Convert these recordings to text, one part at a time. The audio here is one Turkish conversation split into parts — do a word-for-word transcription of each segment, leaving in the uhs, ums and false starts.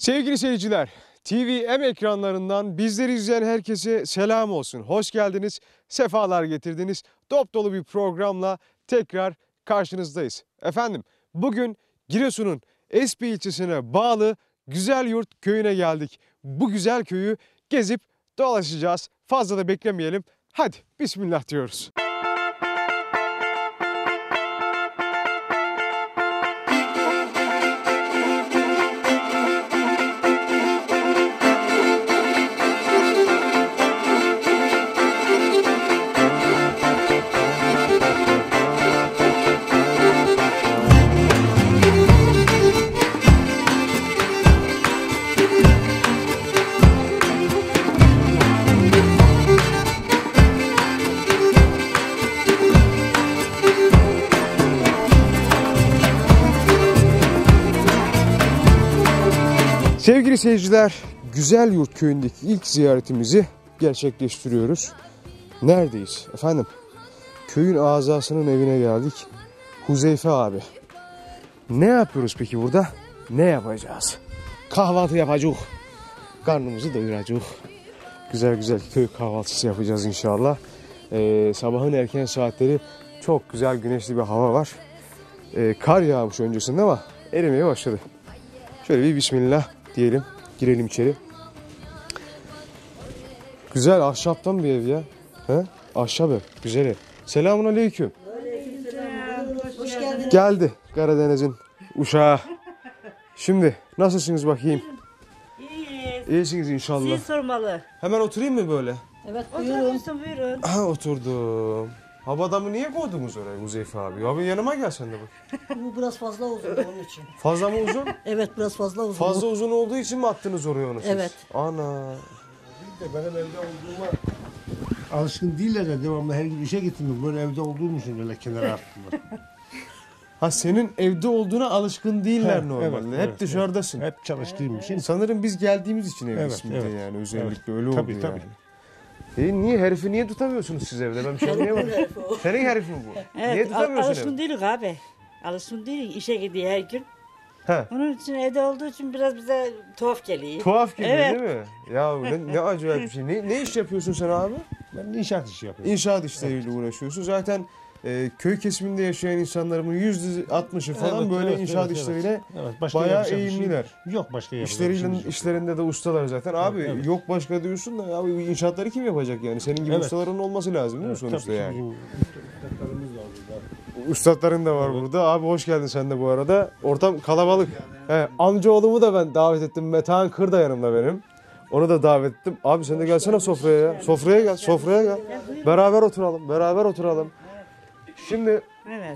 Sevgili seyirciler, T V M ekranlarından bizleri izleyen herkese selam olsun. Hoş geldiniz, sefalar getirdiniz. Dop dolu bir programla tekrar karşınızdayız. Efendim, bugün Giresun'un Espi ilçesine bağlı Güzelyurt köyüne geldik. Bu güzel köyü gezip dolaşacağız. Fazla da beklemeyelim. Hadi bismillah diyoruz. Sevgili seyirciler, Güzelyurt köyündeki ilk ziyaretimizi gerçekleştiriyoruz. Neredeyiz? Efendim, köyün azasının evine geldik. Huzeyfe abi. Ne yapıyoruz peki burada? Ne yapacağız? Kahvaltı yapacağız. Karnımızı doyuracağız. Güzel güzel köy kahvaltısı yapacağız inşallah. Ee, sabahın erken saatleri çok güzel güneşli bir hava var. Ee, kar yağmış öncesinde ama erimeye başladı. Şöyle bir bismillah diyelim. Girelim içeri. Güzel ahşaptan bir ev ya. He? Ahşap ev. Güzel ev. Selamun aleyküm. Hoş geldiniz. Geldi Karadeniz'in uşağı. Şimdi nasılsınız bakayım? İyiyiz. İyisiniz inşallah. Siz sormalı. Hemen oturayım mı böyle? Evet buyurun. Oturmuşsun buyurun. Ha, oturdum. Havadamı niye koydunuz oraya Huzeyfe abi? Abi yanıma gel sen de bak. Bu biraz fazla uzun onun için. Fazla mı uzun? Evet biraz fazla uzun. Fazla uzun olduğu için mi attınız oraya onu siz? Evet. Ana. Benim evde olduğuma alışkın değiller de devamlı her gün işe gitmiyorum. Böyle evde olduğum için öyle kenara attılar. Ha, senin evde olduğuna alışkın değiller He, normalde. evet, Hep evet, dışarıdasın. Hep çalıştığım için. Sanırım biz geldiğimiz için evlisin Evet, bir de evet. yani özellikle Evet. öyle oldu Tabii, yani. tabii. E niye herifi niye tutamıyorsunuz siz evde? Ben bir şey anlayamadım. Senin herifin bu. niye Evet, al- tutamıyorsun alışkın evi? değiliz abi. Alışkın değiliz. İşe gidiyor her gün. He. Onun için evde olduğu için biraz bize tuhaf geliyor. Tuhaf geliyor Evet. değil mi? Ya ne, ne acayip bir şey. Ne, ne iş yapıyorsun sen abi? Ben inşaat işi yapıyorum. İnşaat işleriyle uğraşıyorsun. Zaten e, köy kesiminde yaşayan insanların yüzde altmışı falan Evet, böyle evet, inşaat evet, işleriyle Evet, başka bayağı yapacak bir şey eğimliler. Yok başka yapacak bir İşlerinin, şeyimiz yok. işlerinde de ustalar zaten. Abi evet. yok başka diyorsun da abi inşaatları kim yapacak yani? Senin gibi Evet. ustaların olması lazım değil mi Evet, sonuçta tabii ki yani? bizim ustalarımız var burada. Ustaların da var Evet. burada. Abi hoş geldin sen de bu arada. Ortam kalabalık. He, amcaoğlumu da ben davet ettim. Metehan Kır da yanımda benim. Onu da davet ettim. Abi sen de gelsene sofraya ya. Sofraya gel, sofraya gel. Beraber oturalım, beraber oturalım. Şimdi Evet.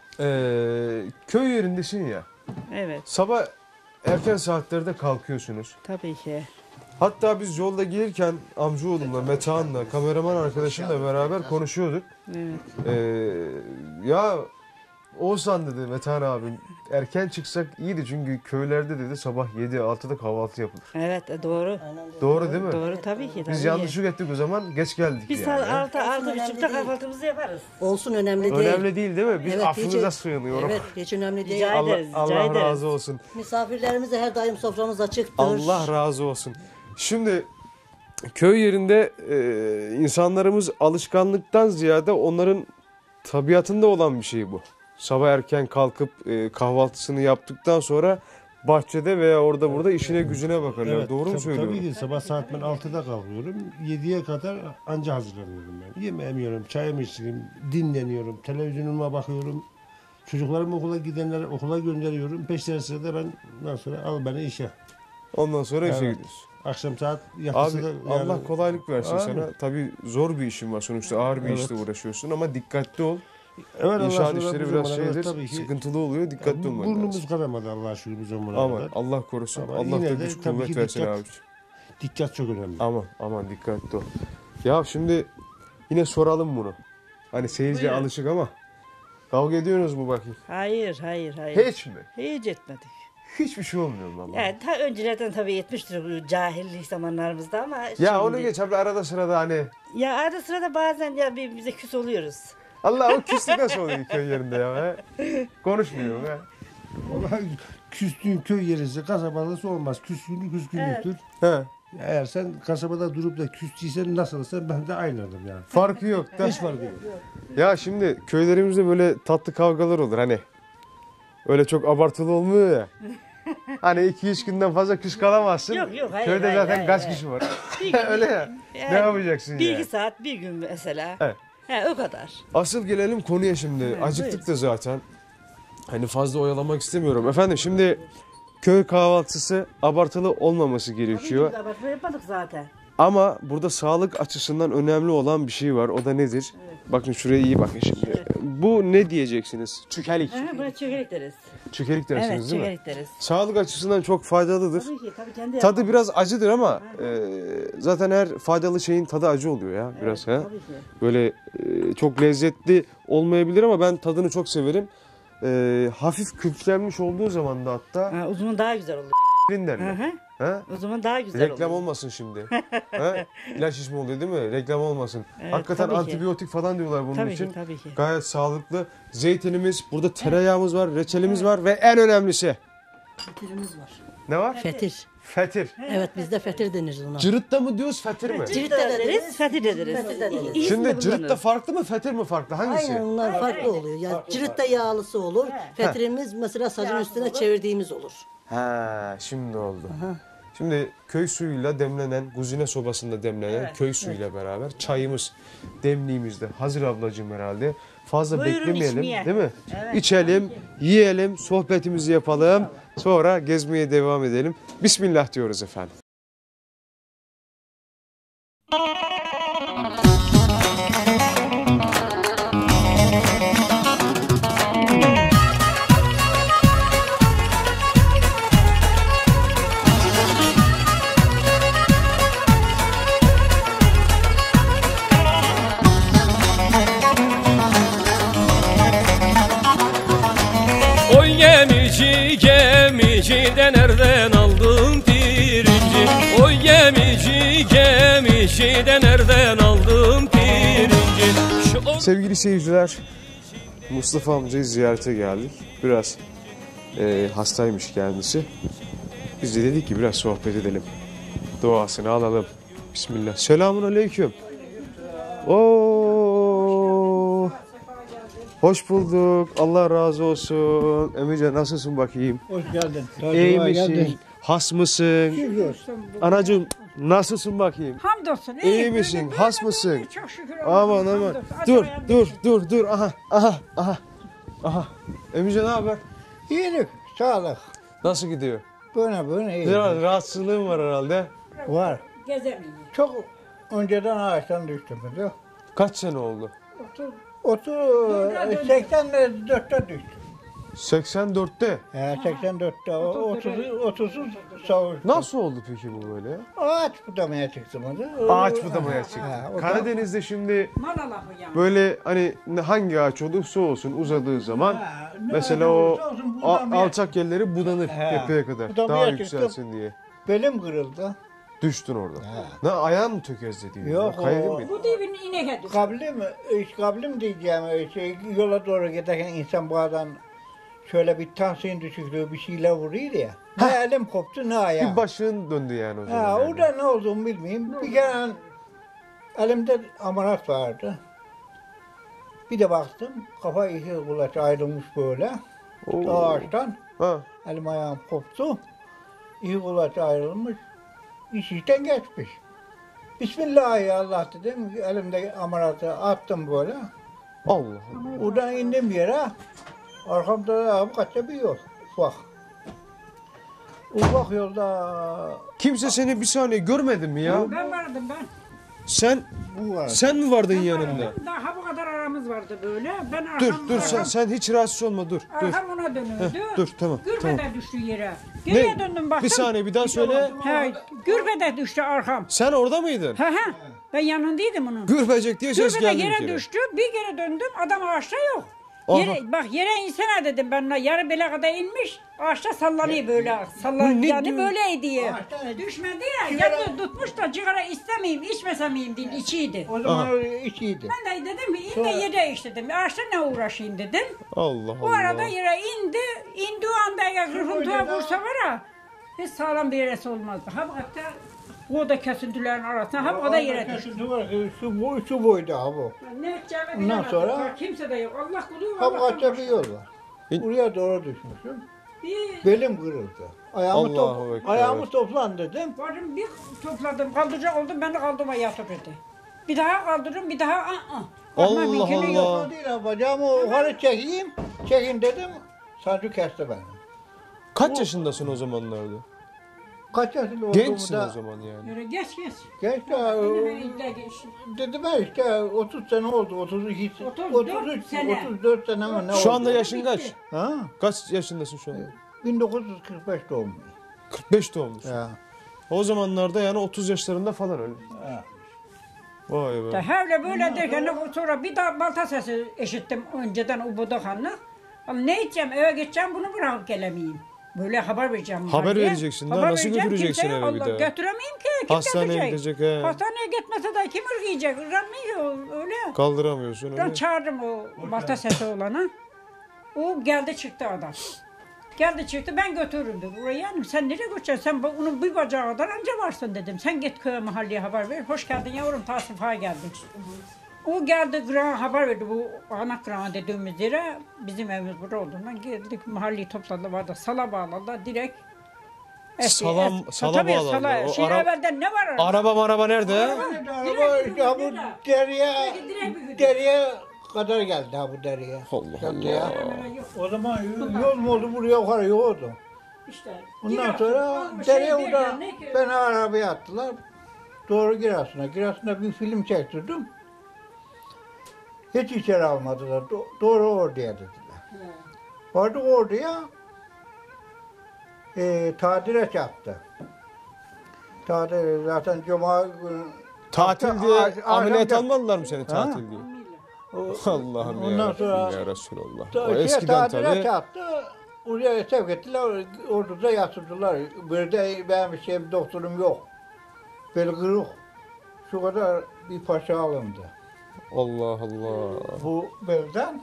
eee, köy yerindesin ya. Evet. Sabah erken saatlerde kalkıyorsunuz. Tabii ki. Hatta biz yolda gelirken amcaoğlumla, Metehan'la, kameraman arkadaşımla beraber konuşuyorduk. Evet. Ee, ya Oğuzhan dedi Metehan abim, erken çıksak iyiydi çünkü köylerde dedi sabah yedi altıda kahvaltı yapılır. Evet e, doğru. Doğru değil mi? Doğru tabii ki. Tabii Biz ki. yanlışlık ettik o zaman, geç geldik Biz yani. altı altı önemli buçukta değil. kahvaltımızı yaparız. Olsun önemli değil. Önemli değil değil mi? Biz Evet, affınıza hiç- sığınıyoruz. Evet hiç önemli değil. Rica Allah, ederiz, rica Allah ederiz. razı olsun. Misafirlerimiz de her daim soframız açıktır. Allah razı olsun. Şimdi köy yerinde e, insanlarımız alışkanlıktan ziyade onların tabiatında olan bir şey bu. Sabah erken kalkıp e, kahvaltısını yaptıktan sonra bahçede veya orada burada işine gücüne bakarlar. Evet, Doğru mu tabii- söylüyorum? Tabii ki sabah saat ben altıda kalkıyorum. yediye kadar anca hazırlanıyorum ben. Yemeğimi yiyorum, çayımı içiyorum, dinleniyorum, televizyonuma bakıyorum. Çocuklarımı okula gidenleri okula gönderiyorum. Peşleri sırada ben ondan sonra al beni işe. Ondan sonra işe Evet. gidiyorsun. Akşam saat Abi yatısı da Allah kolaylık versin Amin. sana. Tabii zor bir işin var sonuçta, ağır bir Evet. işle uğraşıyorsun ama dikkatli ol. Evet, Allah İnşaat sonra işleri bu biraz zamana kadar şeydir, tabii ki- sıkıntılı oluyor. Dikkatli olman lazım. Burnumuz kanamadı Allah'a şükür bu zamana Aman kadar. Allah korusun. Ama Allah yine da de güç tabii kuvvet ki versin dikkat- abi. Dikkat çok önemli. Aman aman dikkatli ol. Ya şimdi yine soralım bunu. Hani seyirci Buyurun. alışık ama kavga ediyorsunuz mu bakayım? Hayır, hayır, hayır. Hiç mi? Hiç etmedik. Hiçbir şey olmuyor vallahi. Yani ta öncelerden tabii yetmiştir bu cahillik zamanlarımızda ama Ya şimdi... onu geç abi, arada sırada hani Ya arada sırada bazen ya birbirimize küs oluyoruz. Allah o küslük nasıl oluyor köy yerinde ya? He? Konuşmuyor he? Vallahi küstüğün köy yerisi kasabalısı olmaz. Küskünlük küskünlüktür. He. Eğer sen kasabada durup da küstüysen nasılsa ben de aynıydım yani. Farkı yok da. Hiç farkı yok. Ya şimdi köylerimizde böyle tatlı kavgalar olur hani. Öyle çok abartılı olmuyor ya. Hani iki üç günden fazla küs kalamazsın. Yok, yok, hayır, Köyde hayır, zaten hayır, kaç hayır. kişi var. Bir gün- Öyle ya. Yani Ne yapacaksın Bir ya? iki saat bir gün mesela. Evet. He, o kadar. Asıl gelelim konuya şimdi. Acıktık da zaten. Hani fazla oyalamak istemiyorum. Efendim şimdi köy kahvaltısı abartılı olmaması gerekiyor. Tabii ki de yapmadık zaten. Ama burada sağlık açısından önemli olan bir şey var. O da nedir? Bakın şuraya iyi bakın şimdi. Bu ne diyeceksiniz? Çökelik. He, buna çökelik deriz. Çökelik dersiniz Evet, değil mi? çökelik deriz. Sağlık açısından çok faydalıdır. Tabii ki, tabii kendi Tadı yapalım. biraz acıdır ama e, zaten her faydalı şeyin tadı acı oluyor ya biraz. ha. Tabii ki. Böyle e, çok lezzetli olmayabilir ama ben tadını çok severim. E, hafif küflenmiş olduğu zaman da hatta Ha, o zaman daha güzel olur. derin Hı derler. hı. Ha? O zaman daha güzel Reklam olur. olmasın şimdi. ha? İlaç ismi oluyor değil mi? Reklam olmasın. Evet, Hakikaten tabii ki. antibiyotik falan diyorlar bunun Tabii için. ki, tabii ki. Gayet sağlıklı. Zeytinimiz, burada tereyağımız var, reçelimiz var ve en önemlisi Fetirimiz var. ne var? Fetir. Fetir. Evet bizde fetir denir ona. Cırıtta mı diyoruz, fetir mi? Cirit de de deriz, deriz. fethi de deriz. Fethi de deriz. İkisini Şimdi de cırıtta kullanırız. farklı mı, fetir mi farklı? Hangisi? Aynen onlar farklı oluyor. Ya cırıt da yağlısı olur. Fetirimiz mesela sacın üstüne çevirdiğimiz olur. Ha, şimdi oldu. Şimdi köy suyuyla demlenen, kuzine sobasında demlenen Evet, köy suyuyla beraber çayımız, demliğimiz de hazır ablacığım herhalde. Fazla Buyurun beklemeyelim içmeye. değil mi? Evet, İçelim, yiyelim, sohbetimizi yapalım. Sonra gezmeye devam edelim. Bismillah diyoruz efendim. Oy gemici gemici de nereden aldın pirinci? Oy gemici gemici de nereden aldın pirinci? Şu o- Sevgili seyirciler, Mustafa amcayı ziyarete geldik. Biraz e, hastaymış kendisi. Biz de dedik ki biraz sohbet edelim. Duasını alalım. Bismillah. Selamun aleyküm. Oo. Hoş bulduk. Allah razı olsun. Emice nasılsın bakayım? Hoş geldin. İyi misin? Has mısın? Şükür. Anacığım nasılsın bakayım? Hamdolsun. İyi misin? Has mısın? Çok şükür. Aman aman. Hamdolsun. Dur Acaba dur dur dur. Aha aha aha. Aha. Emice ne haber? İyilik, sağlık. Nasıl gidiyor? Böyle böyle iyi. Biraz rahatsızlığın var herhalde. Var. Gezemiyor. Çok önceden ağaçtan düştüm. Biliyor. Kaç sene oldu? Otuz, seksen dörtte düştüm. seksen dörtte. He, seksen dörtte. O- Otuz, otuzu savuştum. Nasıl oldu peki bu böyle? Ağaç budamaya çıktım orada. Ağaç budamaya çıktı. Ha, o da- Karadeniz'de şimdi Mal Allah'ı yani. böyle hani hangi ağaç olursa olsun uzadığı zaman Ha, ne mesela ağacı o olursa olsun a- budamaya- alçak yerleri budanır He. tepeye kadar. Budamaya Daha çıktım. yükselsin diye. Belim kırıldı. Düştün orada. Ne ayağın mı tökezledi? Yok, Kaydın o- mıydı? Bu dibin inek ediyor. Kablim, iş kablim diyeceğim. Şey, yola doğru giderken insan bazen şöyle bir tansiyon düşüklüğü bir şeyle vuruyor ya. Ne elim koptu ne ayağım. Bir başın döndü yani o zaman. Ha, yani. orada ne olduğunu bilmiyorum. Bir kere elimde amarat vardı. Bir de baktım kafa iki kulaç ayrılmış böyle Oo. ağaçtan. Ha. Elim ayağım koptu. İki kulaç ayrılmış. İş işten geçmiş. Bismillahirrahmanirrahim dedim. Elimde amaratı attım böyle. Allah Allah. Oradan indim yere. Arkamda da abi kaçta bir yol. Ufak. Ufak yolda Kimse seni bir saniye görmedi mi ya? Ben vardım ben. Sen bu var. sen mi vardın yanımda? Daha bu kadar aramız vardı böyle. Ben arkam, Dur dur sen arkam, sen hiç rahatsız olma dur dur. arkam ona dönüyordu. Dur tamam Gürbede tamam. düştü yere. Geriye döndüm baktım. Bir saniye bir daha söyle. He, gürbede düştü arkam. Sen orada mıydın? He he. Ben yanındaydım onun. Gürbecek diye ses Gürbede geldi bir yere kere. düştü. Bir geri döndüm. Adam ağaçta yok. Aha. Yere, bak yere insene dedim ben ona. Yarı bele kadar inmiş. Ağaçta sallanıyor böyle. Sallan, Bu ne yani diyor? böyleydi ya. Ağaçtan- Düşmedi ya. Yattı tutmuş da cigara istemeyeyim, içmesem miyim diye içiydi. O zaman o içiydi. Ben de dedim ki in de yere iç dedim. Ağaçta ne uğraşayım dedim. Allah O Allah. arada yere indi. İndiği anda ya kırıntıya vursa var ya. Hiç sağlam bir yeresi olmazdı. Ha hatta o da kesintilerin arasında ha o da yere düştü. Kesinti var. Şu, boy, şu boyda ha bu. Ne edeceğimi Ondan bilemedim. sonra- Kimse de yok. Allah kulu Ha bu kaçta bir yol var. E- Buraya doğru düşmüşüm. Bir Belim kırıldı. Ayağımı, Allahu top, Ekber. ayağımı toplan dedim. varım bir topladım. Kaldıracak oldum. Ben de kaldırma yatırdı. Bir daha kaldırırım. Bir daha ı ı. Allah Bakma, mümkünü yok. Allah. O değil ha, bacağımı yukarı çekeyim. Çekin dedim. Sancı kesti beni. Kaç yaşındasın o zamanlarda? Kaç yaşında olduğumu Gençsin da o zaman yani. Yürü geç geç. genç de Yürü geç. dedim ben işte otuz sene oldu. otuz iki, otuz dört otuz üç, sene. otuz dört sene mi ne Şu oldu? anda yaşın kaç? Ha? Kaç yaşındasın şu anda? bin dokuz yüz kırk beş doğumluyum. kırk beş doğumlusun. Ya. O zamanlarda yani otuz yaşlarında falan öyle. Ha. Vay be. De öyle böyle derken sonra bir daha balta sesi işittim önceden o budakanla. Ne edeceğim eve gideceğim bunu bırakıp gelemeyeyim. Böyle haber vereceğim. Haber mahalleye. vereceksin daha, Haber nasıl vereceğim, götüreceksin kimseye eve bir Allah daha? götüremeyim ki. Kim Hastaneye götürecek? gidecek he. Hastaneye gitmese de kim ırgayacak? Irganmıyor öyle. Kaldıramıyorsun Ben öyle. çağırdım o balta sesi olana. O geldi çıktı adam. Geldi çıktı ben götürürüm dedi. Oraya yani sen nereye götüreceksin? Sen bu- onun bir bacağı kadar anca varsın dedim. Sen git köye mahalleye haber ver. Hoş geldin yavrum Tasifa'ya geldik. O geldi Kırağa haber verdi bu ana Kırağa dediğimiz yere. Bizim evimiz burada olduğundan geldik mahalleyi topladı vardı. Sala bağladı direkt. Salam- es- sala tabii, bağladı. Sala. O Şey ara- evvelden ne var arada? Araba maraba nerede? Araba işte ha bu deriye, deriye kadar geldi ha bu deriye. Allah Caddeye. Allah. O zaman yol mu oldu buraya yukarı yoldu. İşte. Ondan Giresun, sonra olmuş şey deriye değil oradan ya, ne ki? beni arabaya attılar. Doğru Giresun'a. Giresun'da bir film çektirdim. Hiç içeri almadılar. Do- doğru orduya dediler. Vardık orduya. E, tadile çarptı. Tadil zaten cuma günü. Tatil Akşam- diye akşam- ameliyat akşam- almadılar mı seni Ha? tatil diye? O- Allah'ım Ondan ya sonra- Rabbim ya Resulallah. Ta- O şey, eskiden tadile tabii. çarptı. Oraya sevk ettiler. Orduda yatırdılar. Bir de benim bir şeyim doktorum yok. Bel kırık. Şu kadar bir parça alındı. Allah Allah. Bu belden.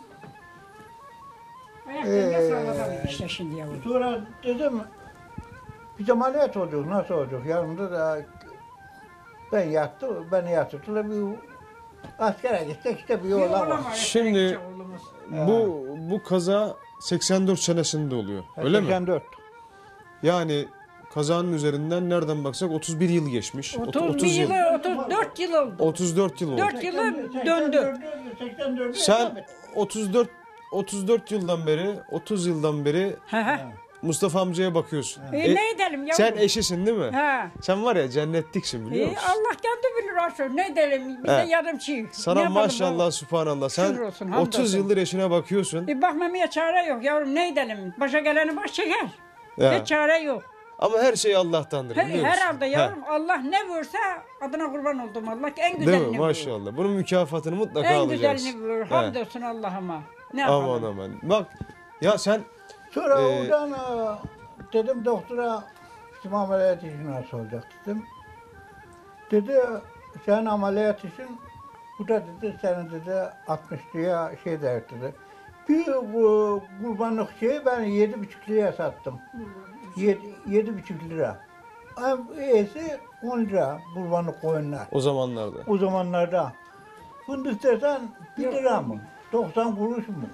Ayaklarını Ee, sallatamıyor işte şimdi yavrum. Sonra dedim bir ameliyat olacak. Nasıl olacak? Yanımda da ben yattı. Beni yatırdılar. Bir askere gitsek işte bir yola var. Şimdi bu bu kaza seksen dört senesinde oluyor. Öyle mi? seksen dört. Yani kazanın üzerinden nereden baksak otuz bir yıl geçmiş. Ot- otuz bir yılı, otuz dört yıl oldu. otuz dört yıl oldu. dört yılı döndü. seksen dört. Sen otuz dört otuz dört yıldan beri, otuz yıldan beri Ha ha. Mustafa amcaya bakıyorsun. E, E, ne edelim yavrum? sen eşisin değil mi? Ha. Sen var ya cennetliksin biliyor E, musun? Allah kendi bilir aşkım. Ne edelim? Bize He. yardımcı. Sana Ne yapalım maşallah baba? subhanallah. Sen Şükür olsun, hamdolsun. otuz yıldır eşine bakıyorsun. Bir bakmamaya çare yok yavrum. Ne edelim? Başa geleni baş çeker. Ya. Hiç çare yok. Ama her şey Allah'tandır Her, biliyor musun? herhalde yavrum. Allah ne verse adına kurban oldum Allah. En He. güzelini Değil mi? verir. Maşallah. Bunun mükafatını mutlaka En alacağız. güzelini verir. He. Hamdolsun Allah'ıma. Ne yapalım? Aman aman. Bak ya sen Sonra Ee, oradan e, dedim doktora bizim ameliyat işi nasıl olacak dedim. Dedi sen ameliyat için bu da dedi senin dedi altmış liraya şey der dedi. Bir bu kurbanlık şeyi ben yedi buçuk liraya sattım. Yedi, yedi buçuk lira. Ama iyisi on lira kurbanlık koyunlar. o zamanlarda. O zamanlarda. Fındık desen bir lira mı? doksan kuruş mu?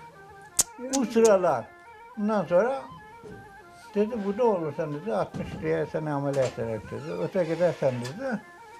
Bu sıralar. Ondan sonra dedi bu da olursan dedi altmış liraya seni ameliyat ederek dedi. Öteki de sen dedi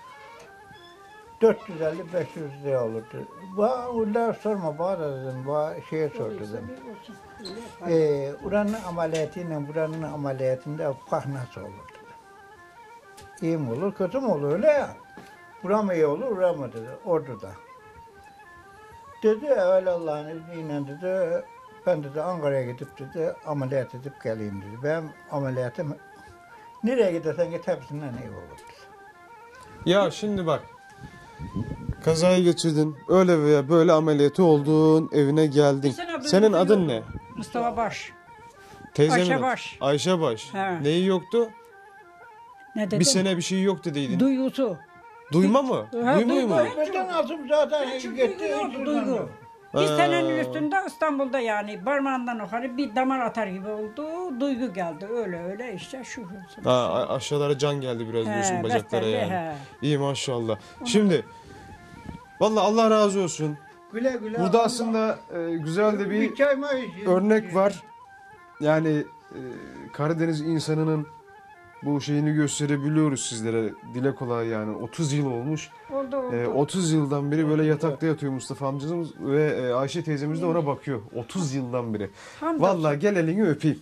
dört yüz elli beş yüz lira olur dedi. Bana onlar sorma bana da dedim. Bana şeye sor dedim. Ee, buranın ameliyatıyla buranın ameliyatında fark nasıl olur dedi. İyi mi olur kötü mü olur öyle ya. Bura mı iyi olur bura mı dedi orada da. Dedi evvel Allah'ın izniyle dedi ben dedi Ankara'ya gidip dedi ameliyat edip geleyim dedi. Ben ameliyatım nereye gidersen git hepsinden iyi olur dedi. Ya şimdi bak. Kazayı geçirdin. Öyle veya böyle ameliyatı oldun. Evine geldin. Sen abla Senin adın ne? Mustafa Baş. Teyzemin Ayşe adı. Baş. Ayşe Baş. He. Neyi yoktu? Ne dedim? Bir sene bir şey yok dediydin. Duygusu. Duyma mı? Ha, Duymuyor mu? duyma. Neden aldım zaten Hiç gitti. duygu yoktu, duygu. Bir Ha. senenin üstünde İstanbul'da yani parmağından yukarı bir damar atar gibi oldu. Duygu geldi. Öyle öyle işte şu. Ha, a- aşağılara can geldi biraz He, diyorsun bacaklara besbelli, yani. he. İyi maşallah. Şimdi vallahi Allah razı olsun. Güle güle. Burada Allah- aslında e, güzel de bir bir çay mı içeyim? örnek var. Yani e, Karadeniz insanının bu şeyini gösterebiliyoruz sizlere. Dile kolay yani. otuz yıl olmuş. Oldu oldu. E, otuz yıldan beri böyle yatakta yatıyor Mustafa amcamız ve e, Ayşe teyzemiz de ona bakıyor. otuz yıldan beri. Hamdolsun. Vallahi gel elini öpeyim.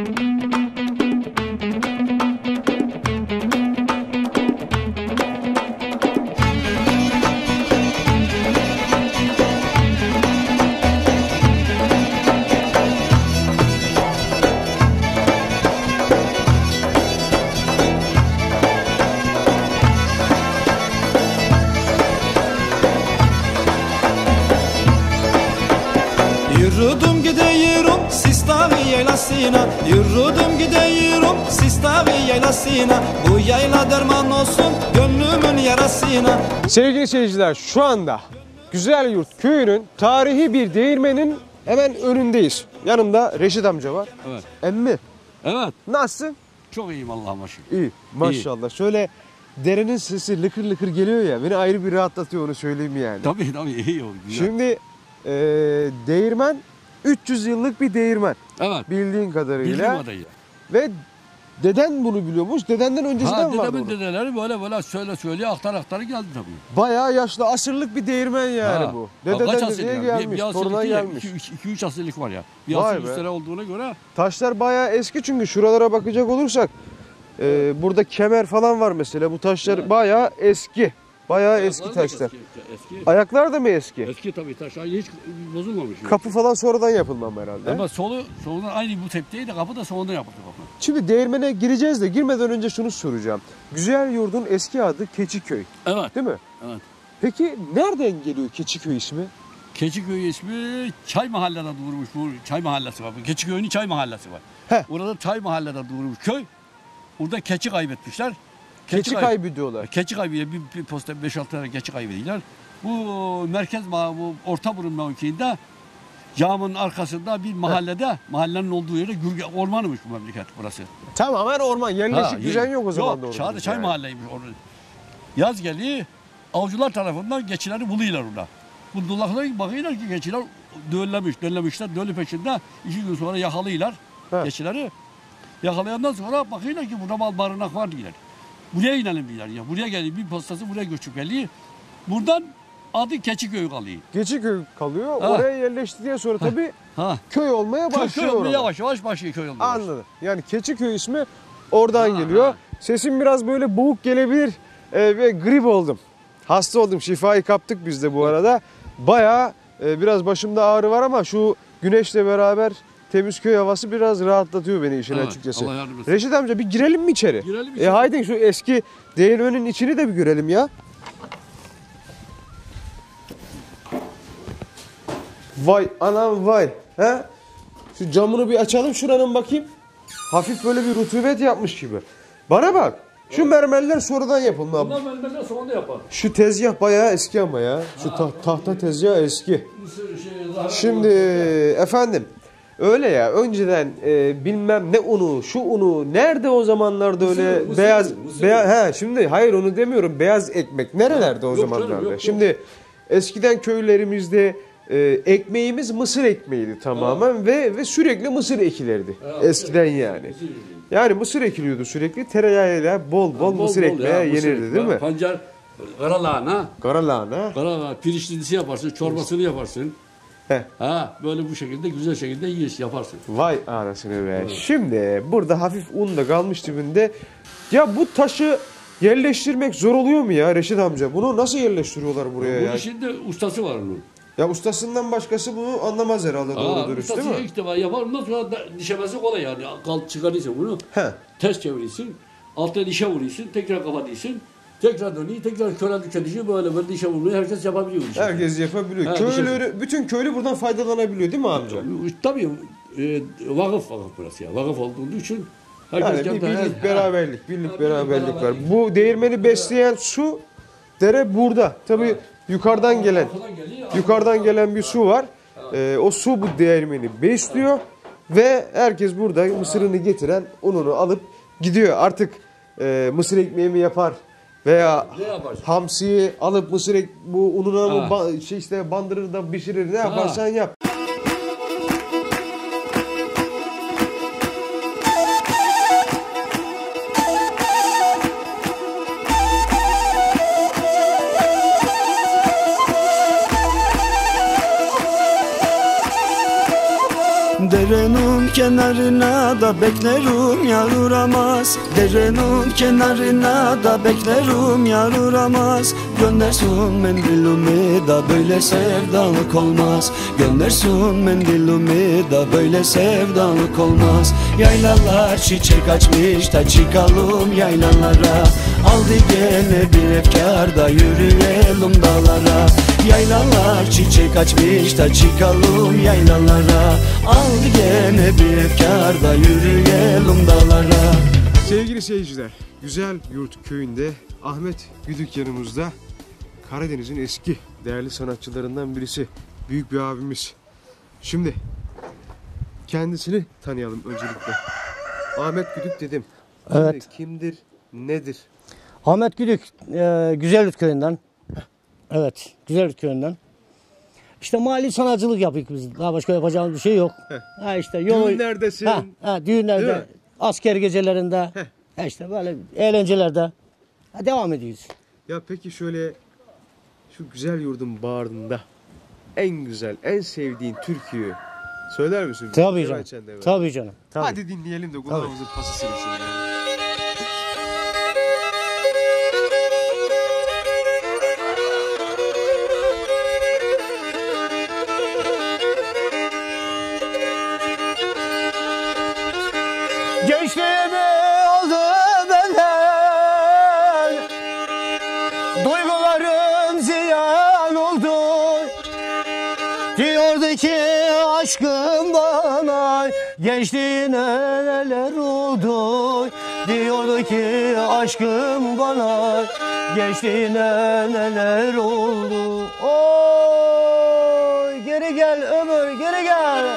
Yürüdüm gidiyorum Sistavi yaylasına Yürüdüm gidiyorum Sistavi yaylasına Bu yayla derman olsun gönlümün yarasına. Sevgili seyirciler, şu anda Güzelyurt köyünün tarihi bir değirmenin hemen önündeyiz. Yanımda Reşit amca var. Evet. Emmi Evet. nasılsın? Çok iyiyim Allah'a şükür. İyi maşallah. Şöyle derenin sesi lıkır lıkır geliyor ya, beni ayrı bir rahatlatıyor, onu söyleyeyim yani. Tabii tabii iyi oldu. Güzel. Şimdi e, değirmen üç yüz yıllık bir değirmen Evet. bildiğin kadarıyla. Bildiğim kadarıyla. Ve deden bunu biliyormuş. Dedenden öncesinden Ha, vardı dedemin bu. dedeleri böyle böyle söyle söyle aktar aktar geldi tabii. Bayağı yaşlı, asırlık bir değirmen yani Ha. bu. Ha, Dededen kaç asır dedeye yani? gelmiş, Bir, bir toruna asırlık değil, gelmiş. iki üç asırlık var ya. Bir Vay asır be. üstüne olduğuna göre. Taşlar bayağı eski, çünkü şuralara bakacak olursak e, burada kemer falan var mesela. Bu taşlar Evet. bayağı eski. Bayağı eski Ayakları da taşlar. Eski, eski. Ayaklar da mı eski? Eski tabii taş hiç bozulmamış. Kapı falan sonradan yapılmam herhalde. Ama solu solundan aynı bu tepteydi, kapı da sonunda yapıldı kapı. Şimdi değirmene gireceğiz de girmeden önce şunu soracağım. Güzelyurt'un eski adı Keçiköy, Evet. değil mi? Evet. Peki nereden geliyor Keçiköy ismi? Keçiköy ismi Çay Mahalle'de durmuş bu Çay Mahallesi var. Keçiköy'ün Çay Mahallesi var. Heh. Orada Çay Mahalle'de durmuş köy. Orada keçi kaybetmişler. Keçi kay- kaybı diyorlar. Keçi kaybı bir, bir posta beş altı tane keçi kaybediyorlar. Bu merkez ma- bu Ortaburun mevkiinde camın arkasında bir mahallede, mahallenin olduğu yerde gürge, ormanmış bu memleket burası. Tamamen orman, yerleşik Ha, düzen yer- yok o zaman. Yok, doğru Çağrı düzgün Çay yani. Mahalleymiş orada. Yaz geliyor, avcılar tarafından keçileri buluyorlar orada. Bu dulaklara bakıyorlar ki keçiler döllemiş, döllemişler, dölü peşinde iki gün sonra yakalıyorlar Ha. keçileri. Yakalayandan sonra bakıyorlar ki burada mal barınak var diyorlar. Buraya inelim diyorlar ya. Buraya geliyor, bir postası buraya göçüp geliyor. Buradan adı Keçiköy kalıyor. Keçiköy kalıyor. Ha. Oraya yerleştikten sonra tabii Ha. köy olmaya Köy, başlıyor köy orada. yavaş yavaş başlıyor köy olmaya. Anladım. Yani Keçiköy ismi oradan Ha, geliyor. ha. Sesim biraz böyle boğuk gelebilir e, ve grip oldum. Hasta oldum. Şifayı kaptık biz de bu arada. Bayağı e, biraz başımda ağrı var ama şu güneşle beraber temiz köy havası biraz rahatlatıyor beni işin Evet, açıkçası. Allah yardım etsin. Reşit amca bir girelim mi içeri? Girelim E içeri. haydi şu eski değirmenin içini de bir görelim ya. Vay anam vay. He? Şu camını bir açalım şuranın bakayım. Hafif böyle bir rutubet yapmış gibi. Bana bak. Şu mermerler sonradan yapılma. Bunlar mermerler sonunda yapar. Şu tezgah bayağı eski ama ya. Şu ta- tahta tezgah eski. Şey, daha- Şimdi efendim öyle ya, önceden e, bilmem ne unu, şu unu nerede o zamanlarda öyle mısır, beyaz mısır. beyaz he şimdi hayır onu demiyorum, beyaz ekmek nerelerde o Yok canım, zamanlarda? yok, yok. Şimdi eskiden köylerimizde e, ekmeğimiz mısır ekmeğiydi tamamen ve ve sürekli mısır ekilirdi eskiden yani. Yani mısır ekiliyordu sürekli, tereyağıyla bol bol, mısır bol ekmeği ya, mısır yenirdi değil mi? Pancar, karalahana, Karalahana. karalahana pirinçlisi yaparsın, çorbasını yaparsın. Heh. Ha böyle bu şekilde güzel şekilde yiyorsun, yaparsın. Vay anasını be. Şimdi burada hafif un da kalmış dibinde. Ya bu taşı yerleştirmek zor oluyor mu ya Reşit amca? Bunu nasıl yerleştiriyorlar buraya Bunun ya? şimdi ustası var onun. Ya ustasından başkası bunu anlamaz herhalde, doğru Ha, dürüst ustası değil mi? ilk defa yapar, ondan sonra da dişemesi kolay yani. Kal çıkarıyorsun bunu, He. ters çeviriyorsun, altına dişe vuruyorsun, tekrar kapatıyorsun. Tekrar dönüyor, tekrar köre dükkan işi böyle böyle işe vurmuyor. Herkes yapabiliyor işi. Herkes yapabiliyor. Ha, Köylü, bütün köylü buradan faydalanabiliyor değil mi amca? Tabii e, vakıf vakıf burası ya. Vakıf olduğu için herkes Yani bir kendi- birlik, Ha. beraberlik, birlik, beraberlik var. Bu değirmeni besleyen su, dere burada. Tabii yukarıdan gelen, Arkadan geliyor, yukarıdan gelen bir su var. Ee, o su bu değirmeni besliyor ve herkes burada mısırını getiren ununu alıp gidiyor. Artık e, mısır ekmeği mi yapar veya Ne yaparsın? hamsiyi alıp mısır ek, bu ununa mı Ha. ba- şey işte bandırır da pişirir, ne yaparsan yap. Derenin kenarına da beklerim yar uğramaz. Derenin kenarına da beklerim yar uğramaz. Göndersin mendilimi da böyle sevdalık olmaz. Göndersin mendilimi da böyle sevdalık olmaz. Yaylalar çiçek açmış da çıkalım yaylalara. Aldı gene bir efkar da yürüyelim dağlara. Yaylalar çiçek açmış da çıkalım yaylalara. Aldı gene bir efkar da yürüyelim dağlara. Sevgili seyirciler, Güzel Yurt köyünde Ahmet Güdük yanımızda. Karadeniz'in eski değerli sanatçılarından birisi, büyük bir abimiz. Şimdi kendisini tanıyalım öncelikle. Ahmet Güdük dedim. Evet. Şimdi kimdir, nedir? Ahmet Güdük, e, Güzelyurt köyünden. Evet, Güzelyurt köyünden. İşte mali sanatçılık yapıyoruz biz. Daha başka yapacağımız bir şey yok. Heh. Ha işte yol, Düğünlerdesin. Ha, ha, Değil düğünlerde, mi? asker gecelerinde, Heh. ha işte böyle eğlencelerde ha, devam ediyoruz. Ya peki şöyle şu güzel yurdun bağrında en güzel, en sevdiğin türküyü söyler misin? Tabii Kemal canım. Çen'de Tabii canım. Tabii. Hadi dinleyelim de kulağımızın pası silinsin. Yani. Gençliğimi aldı benden, duygularım ziyan oldu. Diyordu ki aşkım bana, gençliğine neler oldu. Diyordu ki aşkım bana, gençliğine neler oldu. Oy geri gel ömür, geri gel.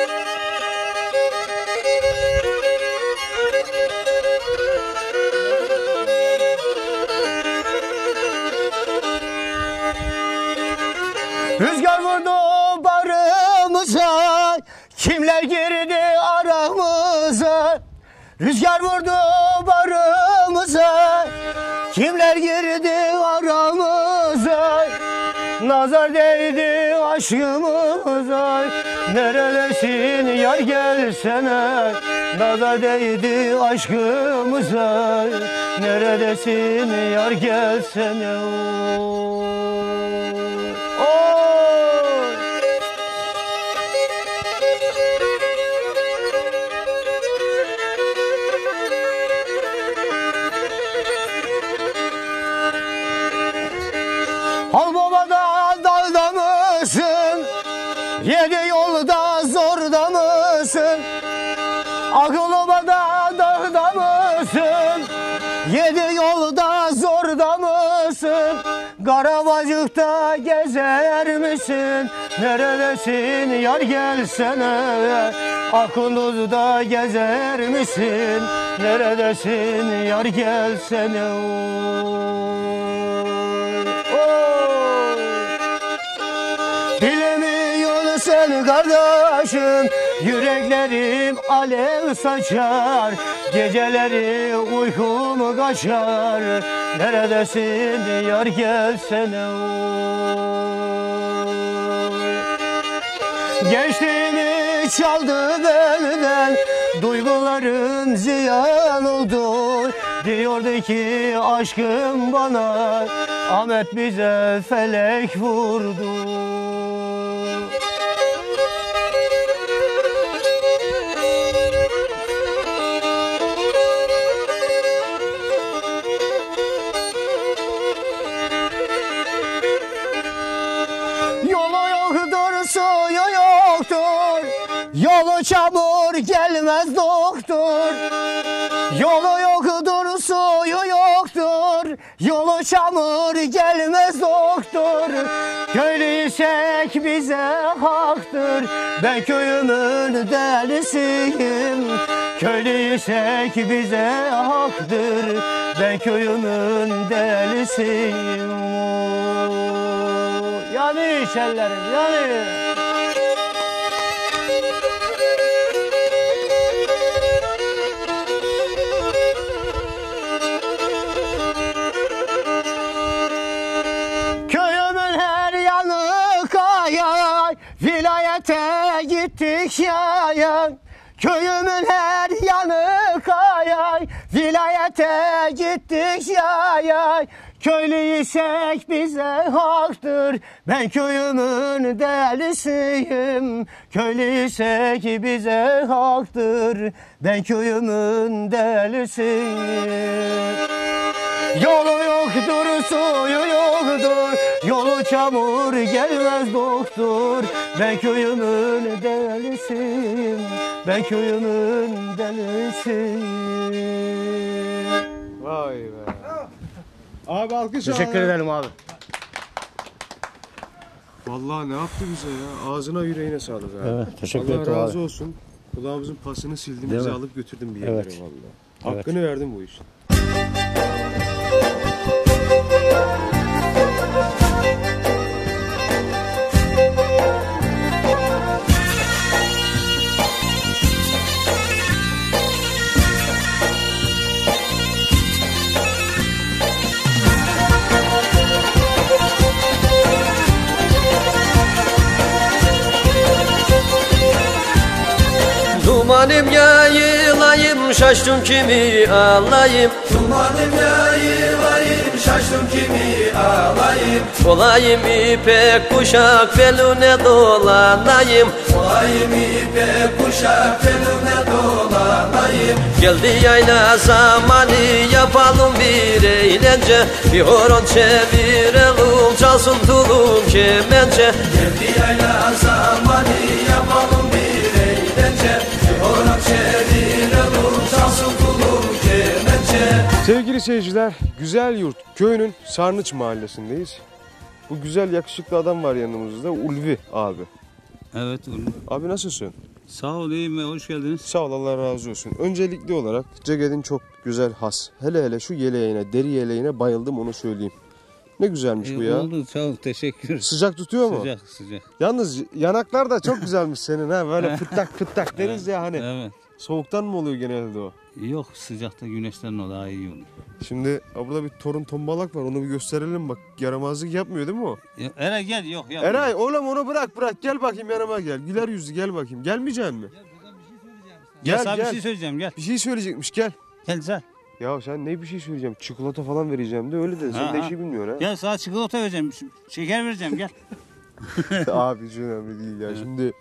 Rüzgar vurdu barımıza, kimler girdi aramıza. Rüzgar vurdu barımıza, kimler girdi aramıza. Nazar değdi aşkımıza, neredesin yar gelsene. Nazar değdi aşkımıza, neredesin yar gelsene. Oy. Al babada dalda mısın? Yedi yolda zorda mısın? Akıl obada dağda mısın? Yedi yolda zorda mısın? Karavacıkta gezer misin? Neredesin yar gelsene. Akıllızda gezer misin? Neredesin yar gelsene. Oy. Bilemiyorsun sen kardeşim, yüreklerim alev saçar. Geceleri uykum kaçar. Neredesin yar gelsene. Oy. Gençliğimi çaldı benden, duygularım ziyan oldu. Diyordu ki aşkım bana, Ahmet bize felek vurdu. Yolu çamur gelmez doktor. Yolu yoktur, suyu yoktur. Yolu çamur gelmez doktor. Köylüysek bize haktır. Ben köyümün delisiyim. Köylüysek bize haktır. Ben köyümün delisiyim. Yani şellerim yani. Köyümün her yanı kaya, vilayete gittik yaya. Köyümün her yanı kaya, vilayete gittik yaya. Köylüysek bize haktır. Ben köyümün delisiyim. Köylüysek bize haktır. Ben köyümün delisiyim. Yolu yoktur, suyu yoktur. Yolu çamur gelmez doktor. Ben köyümün delisiyim. Ben köyümün delisiyim. Vay be. Abi alkış. Teşekkür abi. ederim abi. Vallahi ne yaptı bize ya? Ağzına yüreğine sağlık abi. Evet, teşekkür ederim Allah razı abi. olsun. Kulağımızın pasını sildin, Değil bizi mi? alıp götürdün bir yerlere Evet. vallahi. Evet. Hakkını verdin bu işin. Dumanım yayılayım, şaştım kimi alayım. Dumanım yayılayım, şaştım kimi alayım. Olayım ipek kuşak, belune dolanayım. Olayım ipek kuşak, belune dolanayım. Geldi yayla zamanı, yapalım bir eğlence. Bir horon çevirelim, çalsın tulum kemence. Geldi yayla zamanı, yapalım bir eğlence. Sevgili seyirciler, Güzelyurt köyünün Sarnıç mahallesindeyiz. Bu güzel yakışıklı adam var yanımızda, Ulvi abi. Evet Ulvi. Abi nasılsın? Sağ ol, iyiyim ve hoş geldiniz. Sağ ol, Allah razı olsun. Öncelikli olarak ceket'in çok güzel has. Hele hele şu yeleğine, deri yeleğine bayıldım, onu söyleyeyim. Ne güzelmiş Ee, bu ya. Oldu, sağ ol, teşekkür. Sıcak tutuyor mu? Sıcak, sıcak. Yalnız yanaklar da çok güzelmiş senin ha. Böyle fıttak fıttak deriz ya hani. Evet. Soğuktan mı oluyor genelde o? Yok, sıcakta güneşten o daha iyi olur. Şimdi burada bir torun tombalak var, onu bir gösterelim bak. Yaramazlık yapmıyor değil mi o? Ya, Eray gel, yok yapma. Eray oğlum onu bırak bırak, gel bakayım yanıma gel. Güler yüzlü gel bakayım. Gelmeyecek mi? Gel, Gel sana gel. bir şey söyleyeceğim, gel. Bir şey söyleyecekmiş, gel. Gel sen. Ya sen ne bir şey söyleyeceğim? Çikolata falan vereceğim de öyle de sen Ha, de ha. işi bilmiyorsun ha. Gel sana çikolata vereceğim, şeker vereceğim, gel. Abi hiç önemli değil ya. Evet. Şimdi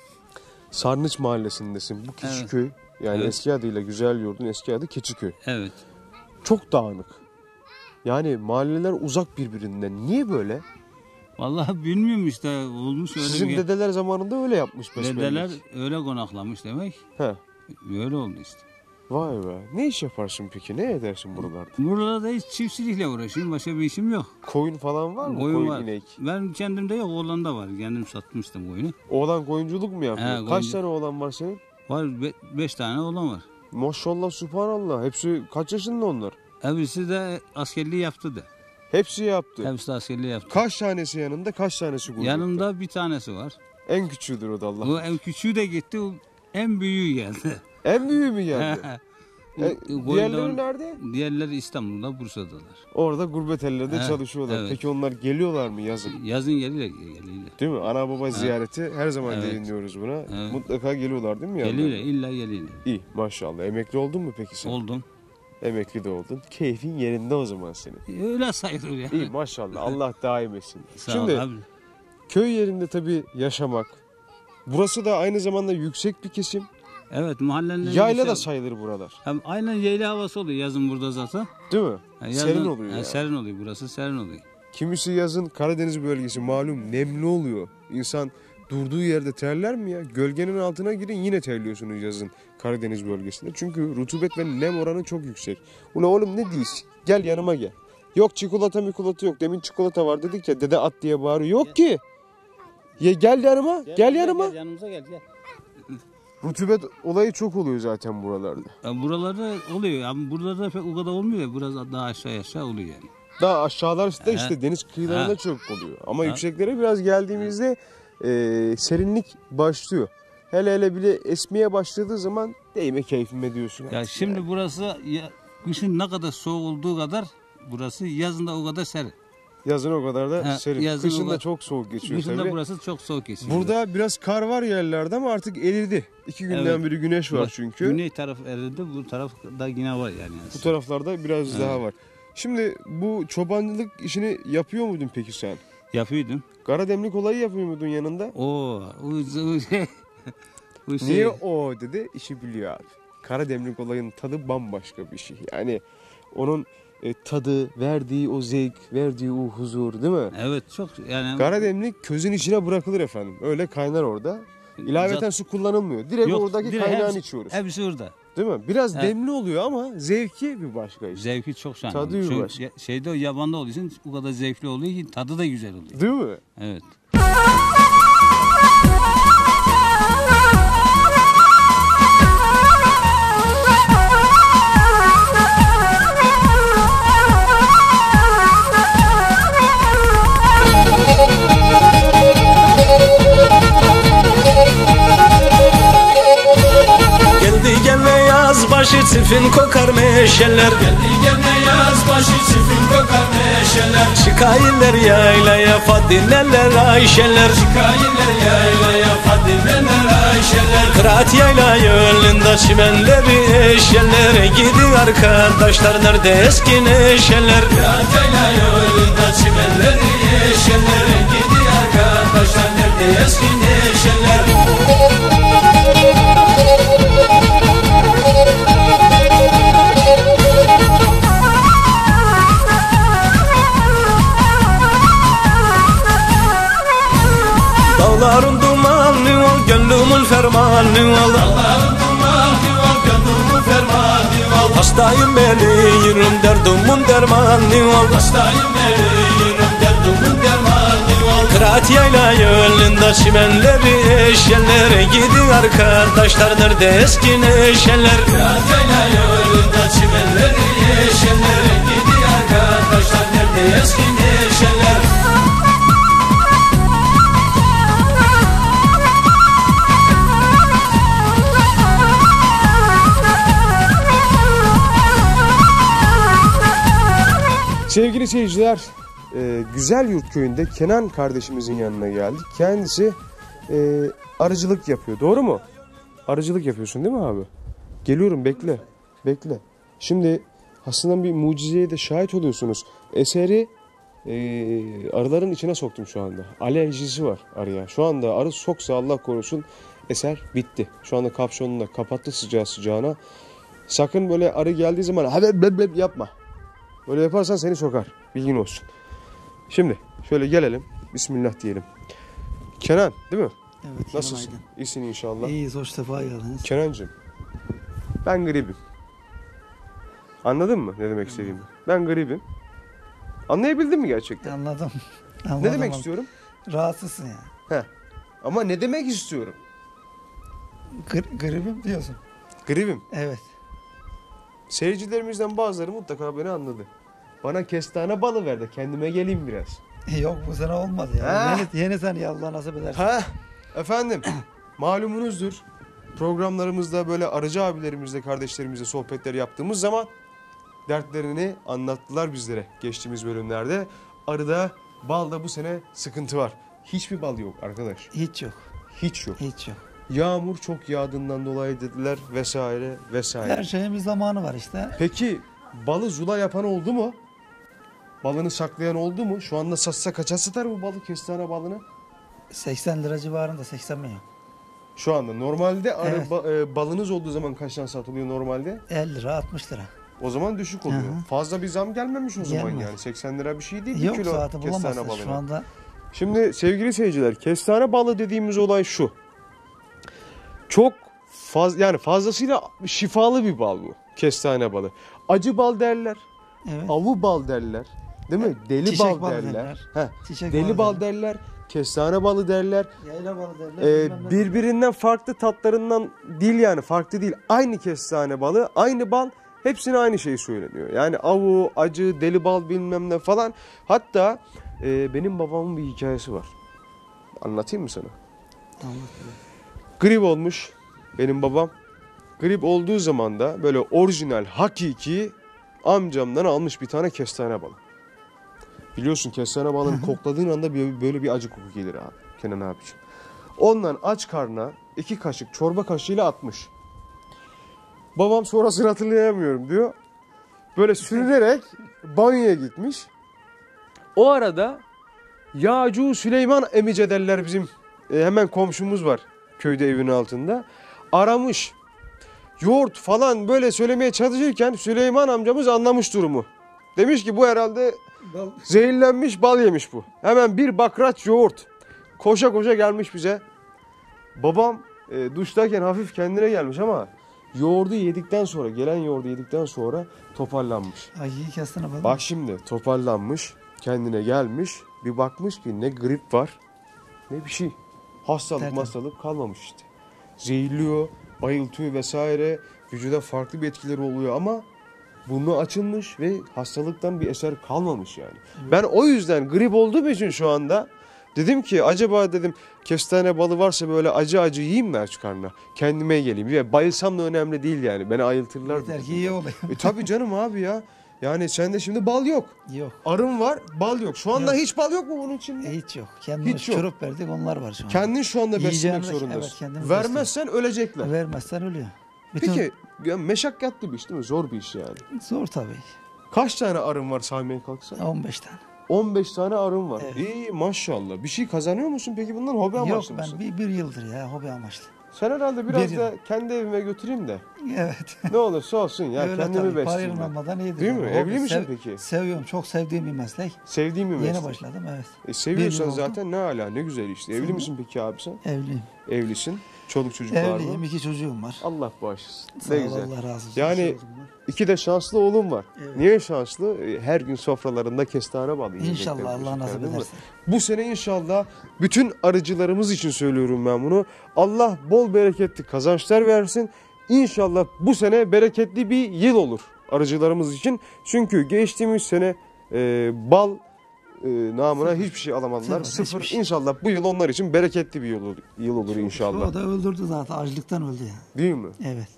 Sarnıç mahallesindesin. Bu Keçiköy. Evet. Yani Evet. eski adıyla Güzelyurt'un eski adı Keçiköy. Evet. Çok dağınık. Yani mahalleler uzak birbirinden. Niye böyle? Vallahi bilmiyorum işte, olmuş öyle Sizin bir... dedeler zamanında öyle yapmış besbelli. Dedeler öyle konaklamış demek. He. Böyle oldu işte. Vay be. Ne iş yaparsın peki? Ne edersin buralarda? Burada hiç çiftçilikle uğraşıyorum. Başka bir işim yok. Koyun falan var mı? Koyun, Koyun, var. inek. Ben kendimde yok. Oğlanda var. Kendim satmıştım koyunu. Oğlan koyunculuk mu yapıyor? He, Kaç koyuncu- tane oğlan var senin? Var be- beş tane oğlan var. Maşallah subhanallah. Hepsi kaç yaşında onlar? Hepsi de askerliği yaptı da. Hepsi yaptı. Hepsi de askerliği yaptı. Kaç tanesi yanında, kaç tanesi gurbette? Yanımda bir tanesi var. En küçüğüdür o da Allah. O en küçüğü de gitti. O en büyüğü geldi. En büyüğü mü geldi? O- E, o diğerleri koyundan- nerede? Diğerleri İstanbul'da, Bursa'dalar. Orada gurbet ellerde He, çalışıyorlar. evet. Peki onlar geliyorlar mı yazın? Yazın geliyorlar. geliyorlar. Değil mi? Ana baba ziyareti her zaman Evet. gelin diyoruz buna. Evet. Mutlaka geliyorlar değil mi? yanlarına? Geliyorlar. illa geliyorlar. İyi maşallah. Emekli oldun mu peki sen? Oldum. Emekli de oldun. Keyfin yerinde o zaman senin. Öyle sayılır ya. İyi maşallah. Allah daim etsin. Sağ Şimdi ol abi. köy yerinde tabii yaşamak. Burası da aynı zamanda yüksek bir kesim. Evet, mahallenin... Yayla da güzel- sayılır buralar. Hem aynen yayla havası oluyor yazın burada zaten. Değil mi? Ha, yazın- Serin oluyor ha, yani. Serin oluyor, burası serin oluyor. Kimisi yazın Karadeniz bölgesi malum nemli oluyor. İnsan durduğu yerde terler mi ya? Gölgenin altına girin yine terliyorsunuz yazın Karadeniz bölgesinde. Çünkü rutubet ve nem oranı çok yüksek. Ula oğlum ne diyorsun? Gel yanıma gel. Yok çikolata mikolata yok. Demin çikolata var dedik ya, dede at diye bağırıyor. Yok ki. Ya gel yanıma. Gel, gel yanıma. Gel, yanımıza gel gel. Rutubet olayı çok oluyor zaten buralarda. Ya buralarda oluyor ama burada da pek o kadar olmuyor ya. Biraz daha aşağı aşağı oluyor yani. Daha aşağılar işte, He. işte deniz kıyılarında He. çok oluyor. Ama He. yükseklere biraz geldiğimizde e, serinlik başlıyor. Hele hele bile esmeye başladığı zaman değme keyfime diyorsun. Ya şimdi yani. Burası ya, kışın ne kadar soğuk olduğu kadar burası, yazın da o kadar serin. Yazın o kadar da He, serin. Kışın da çok soğuk geçiyor kışın tabii. da burası çok soğuk geçiyor. Burada biraz kar var yerlerde ama artık eridi. İki günden Evet. beri güneş var Bak, çünkü. Güney taraf eridi, bu taraf da yine var yani. Bu taraflarda biraz Evet. daha var. Şimdi bu çobancılık işini yapıyor muydun peki sen? Yapıyordum. Karademlik olayı yapıyor muydun yanında? Oo, o, o şey. O şey. Niye o dedi? İşi biliyor abi. Karademlik olayın tadı bambaşka bir şey. Yani onun e, tadı, verdiği o zevk, verdiği o huzur değil mi? Evet çok yani. Karademlik közün içine bırakılır efendim. Öyle kaynar orada. İlaveten Zat- su kullanılmıyor. Direkt Yok, oradaki direkt kaynağını hepsi- içiyoruz. Hepsi orada. Değil mi? Biraz Evet. demli oluyor ama zevki bir başka işte. Zevki çok şahane. Tadı bir Çünkü başka. ya- şeyde o yabanda olduğu için o kadar zevkli oluyor ki tadı da güzel oluyor. Değil mi? Evet. Geldi gelme yaz başı çifin kokar meşeler. Geldi gelme yaz başı çifin kokar meşeler. Çıkayırlar yaylaya fadineler ayşeler. Çıkayırlar yaylaya fadineler ayşeler. Kıraat yayla yolunda çimenleri eşeler. Gidin arkadaşlar nerede eski neşeler. Kıraat yayla yolunda çimenleri eşeler. Gidin arkadaşlar nerede eski neşeler. Dağların dumanı ol, gönlümün fermanı ol. Dağların dumanı ol, gönlümün fermanı ol. Hastayım eliyorum, derdumun dermanı ol. Hastayım eliyorum, derdumun dermanı ol. Kıraat yayla yolunda çimenleri eşeler. Gidin arkadaşlar nerede eski neşeler. Kıraat yayla yolunda çimenleri eşeler. Gidin arkadaşlar nerede eski neşeler. Sevgili seyirciler, e, Güzelyurt köyünde Kenan kardeşimizin yanına geldik. Kendisi e, arıcılık yapıyor. Doğru mu? Arıcılık yapıyorsun değil mi abi? Geliyorum, bekle. Bekle. Şimdi aslında bir mucizeye de şahit oluyorsunuz. Eseri e, arıların içine soktum şu anda. Alerjisi var arıya. Şu anda arı soksa Allah korusun eser bitti. Şu anda kapşonunu da kapattı sıcağı sıcağına. Sakın böyle arı geldiği zaman habe bleb bleb yapma. Böyle yaparsan seni sokar. Bilgin olsun. Şimdi şöyle gelelim. Bismillah diyelim. Kenan değil mi? Evet. Nasılsın? Kenan Aydın. İyisin inşallah. İyiyiz. Hoş sefa geldiniz. Kenancığım. Ben gribim. Anladın mı ne demek istediğimi? Ben gribim. Anlayabildin mi gerçekten? Anladım. Ne Anladım demek ama istiyorum? Rahatsızsın ya. Heh. Ama ne demek istiyorum? Gr- gribim diyorsun. Gribim. Evet. Seyircilerimizden bazıları mutlaka beni anladı. Bana kestane balı ver de kendime geleyim biraz. Yok bu sene olmadı ya. Ha? Yeni, yeni sene Allah nasip ederse. Ha, efendim malumunuzdur. Programlarımızda böyle arıcı abilerimizle, kardeşlerimizle sohbetler yaptığımız zaman dertlerini anlattılar bizlere geçtiğimiz bölümlerde. Arıda, balda bu sene sıkıntı var. Hiçbir bal yok arkadaş. Hiç yok. Hiç yok. Hiç yok. Yağmur çok yağdığından dolayı dediler vesaire vesaire. Her şeyin bir zamanı var işte. Peki balı zula yapan oldu mu? Balını saklayan oldu mu? Şu anda satsa kaça satar bu balı, kestane balını? seksen lira civarında, seksen milyon. Şu anda normalde arı Evet. ba- e, balınız olduğu zaman kaçtan satılıyor normalde? elli lira, altmış lira. O zaman düşük oluyor. Hı hı. Fazla bir zam gelmemiş o zaman Gelmez. yani. seksen lira bir şey değil. Yok bir kilo zaten kestane bulamazsın balına. şu anda. Şimdi sevgili seyirciler, kestane balı dediğimiz olay şu. Çok faz, yani fazlasıyla şifalı bir bal bu. Kestane balı. Acı bal derler. Evet. Avu bal derler. Değil mi? Deli Çiçek bal balı derler. derler. Heh, Çiçek deli balı bal derler. Kestane balı derler. Yayla balı derler. Ee, bilmem ne. birbirinden farklı tatlarından değil, yani farklı değil. Aynı kestane balı, aynı bal, hepsine aynı şey söyleniyor. Yani avu, acı, deli bal bilmem ne falan. Hatta e, benim babamın bir hikayesi var. Anlatayım mı sana? Grip olmuş benim babam. Grip olduğu zaman da böyle orijinal, hakiki amcamdan almış bir tane kestane balı. Biliyorsun kestane balını kokladığın anda böyle bir acı koku gelir abi. Kenan abiciğim. Ondan aç karnına iki kaşık çorba kaşığıyla atmış. Babam sonrasını hatırlayamıyorum diyor. Böyle sürünerek banyoya gitmiş. O arada Yağcu Süleyman emice derler, bizim e, hemen komşumuz var köyde, evin altında. Aramış. Yoğurt falan böyle söylemeye çalışırken Süleyman amcamız anlamış durumu. Demiş ki bu herhalde zehirlenmiş bal yemiş bu. Hemen bir bakraç yoğurt. Koşa koşa gelmiş bize. Babam e, duştayken hafif kendine gelmiş ama yoğurdu yedikten sonra, gelen yoğurdu yedikten sonra toparlanmış. Ay iyi kestane balı. Bak şimdi toparlanmış, kendine gelmiş. Bir bakmış ki ne grip var ne bir şey. Hastalık Tertemiz. hastalık kalmamış işte. Zehirliyor, bayıltıyor vesaire. Vücuda farklı bir etkileri oluyor ama burnu açılmış ve hastalıktan bir eser kalmamış yani. Evet. Ben o yüzden grip olduğum için şu anda dedim ki acaba dedim kestane balı varsa böyle acı acı yiyeyim mi aç karnına? Kendime geleyim. Ve bayılsam da önemli değil yani. Beni ayıltırlar. Yeter ki iyi olayım. E tabii canım abi ya. Yani sende şimdi bal yok. Yok. Arın var, bal yok. Şu anda Yok. hiç bal yok mu bunun içinde? Hiç yok. Kendimiz Hiç yok. şurup verdik, onlar var şu an. Kendin şu anda beslemek Yiyeceğimiz- zorundasın. evet, kendimiz Vermezsen ölecekler. Vermezsen ölüyor. Bütün- Peki ya meşakkatli bir iş değil mi? Zor bir iş yani. Zor tabii. Kaç tane arın var saymaya kalksan? on beş tane. on beş tane arın var. Evet. İyi maşallah. Bir şey kazanıyor musun peki bundan, hobi Yok amaçlı ben mısın? bir, bir yıldır ya hobi amaçlı. Sen herhalde biraz Bir da yıl. kendi evime götüreyim de. Evet. Ne olursa olsun ya, Öyle kendimi tabii, besleyeyim. parayla ben. olmadan iyidir. Değil yani. mi? Hobi Evli misin sev- peki? Seviyorum. Çok sevdiğim bir meslek. Sevdiğin bir meslek. Yeni başladım evet. E, seviyorsan Bir yıl oldu. zaten ne hala, ne güzel işte. Evli Sen- misin peki abi sen? Evliyim. Evlisin. Çoluk çocuk var Evliyim. mı? iki çocuğum var. Allah bağışlasın. Sağ Ne ol, güzel. Allah razı olsun. Yani İki çocuğum var. iki de şanslı oğlum var. Evet. Niye şanslı? E, Her gün sofralarında kestane balı yiyecekler İnşallah bu Allah çocuklar, nasip değil mi? ederse. Bu sene inşallah bütün arıcılarımız için söylüyorum ben bunu. Allah bol bereketli kazançlar versin. İnşallah bu sene bereketli bir yıl olur arıcılarımız için. Çünkü geçtiğimiz sene e, bal e, namına hiçbir şey alamadılar. Sıfır, Sıfır. hiçbir şey. İnşallah bu yıl onlar için bereketli bir yıl olur, yıl olur inşallah. O da öldürdü zaten. Açlıktan öldü ya. Değil mi? Evet.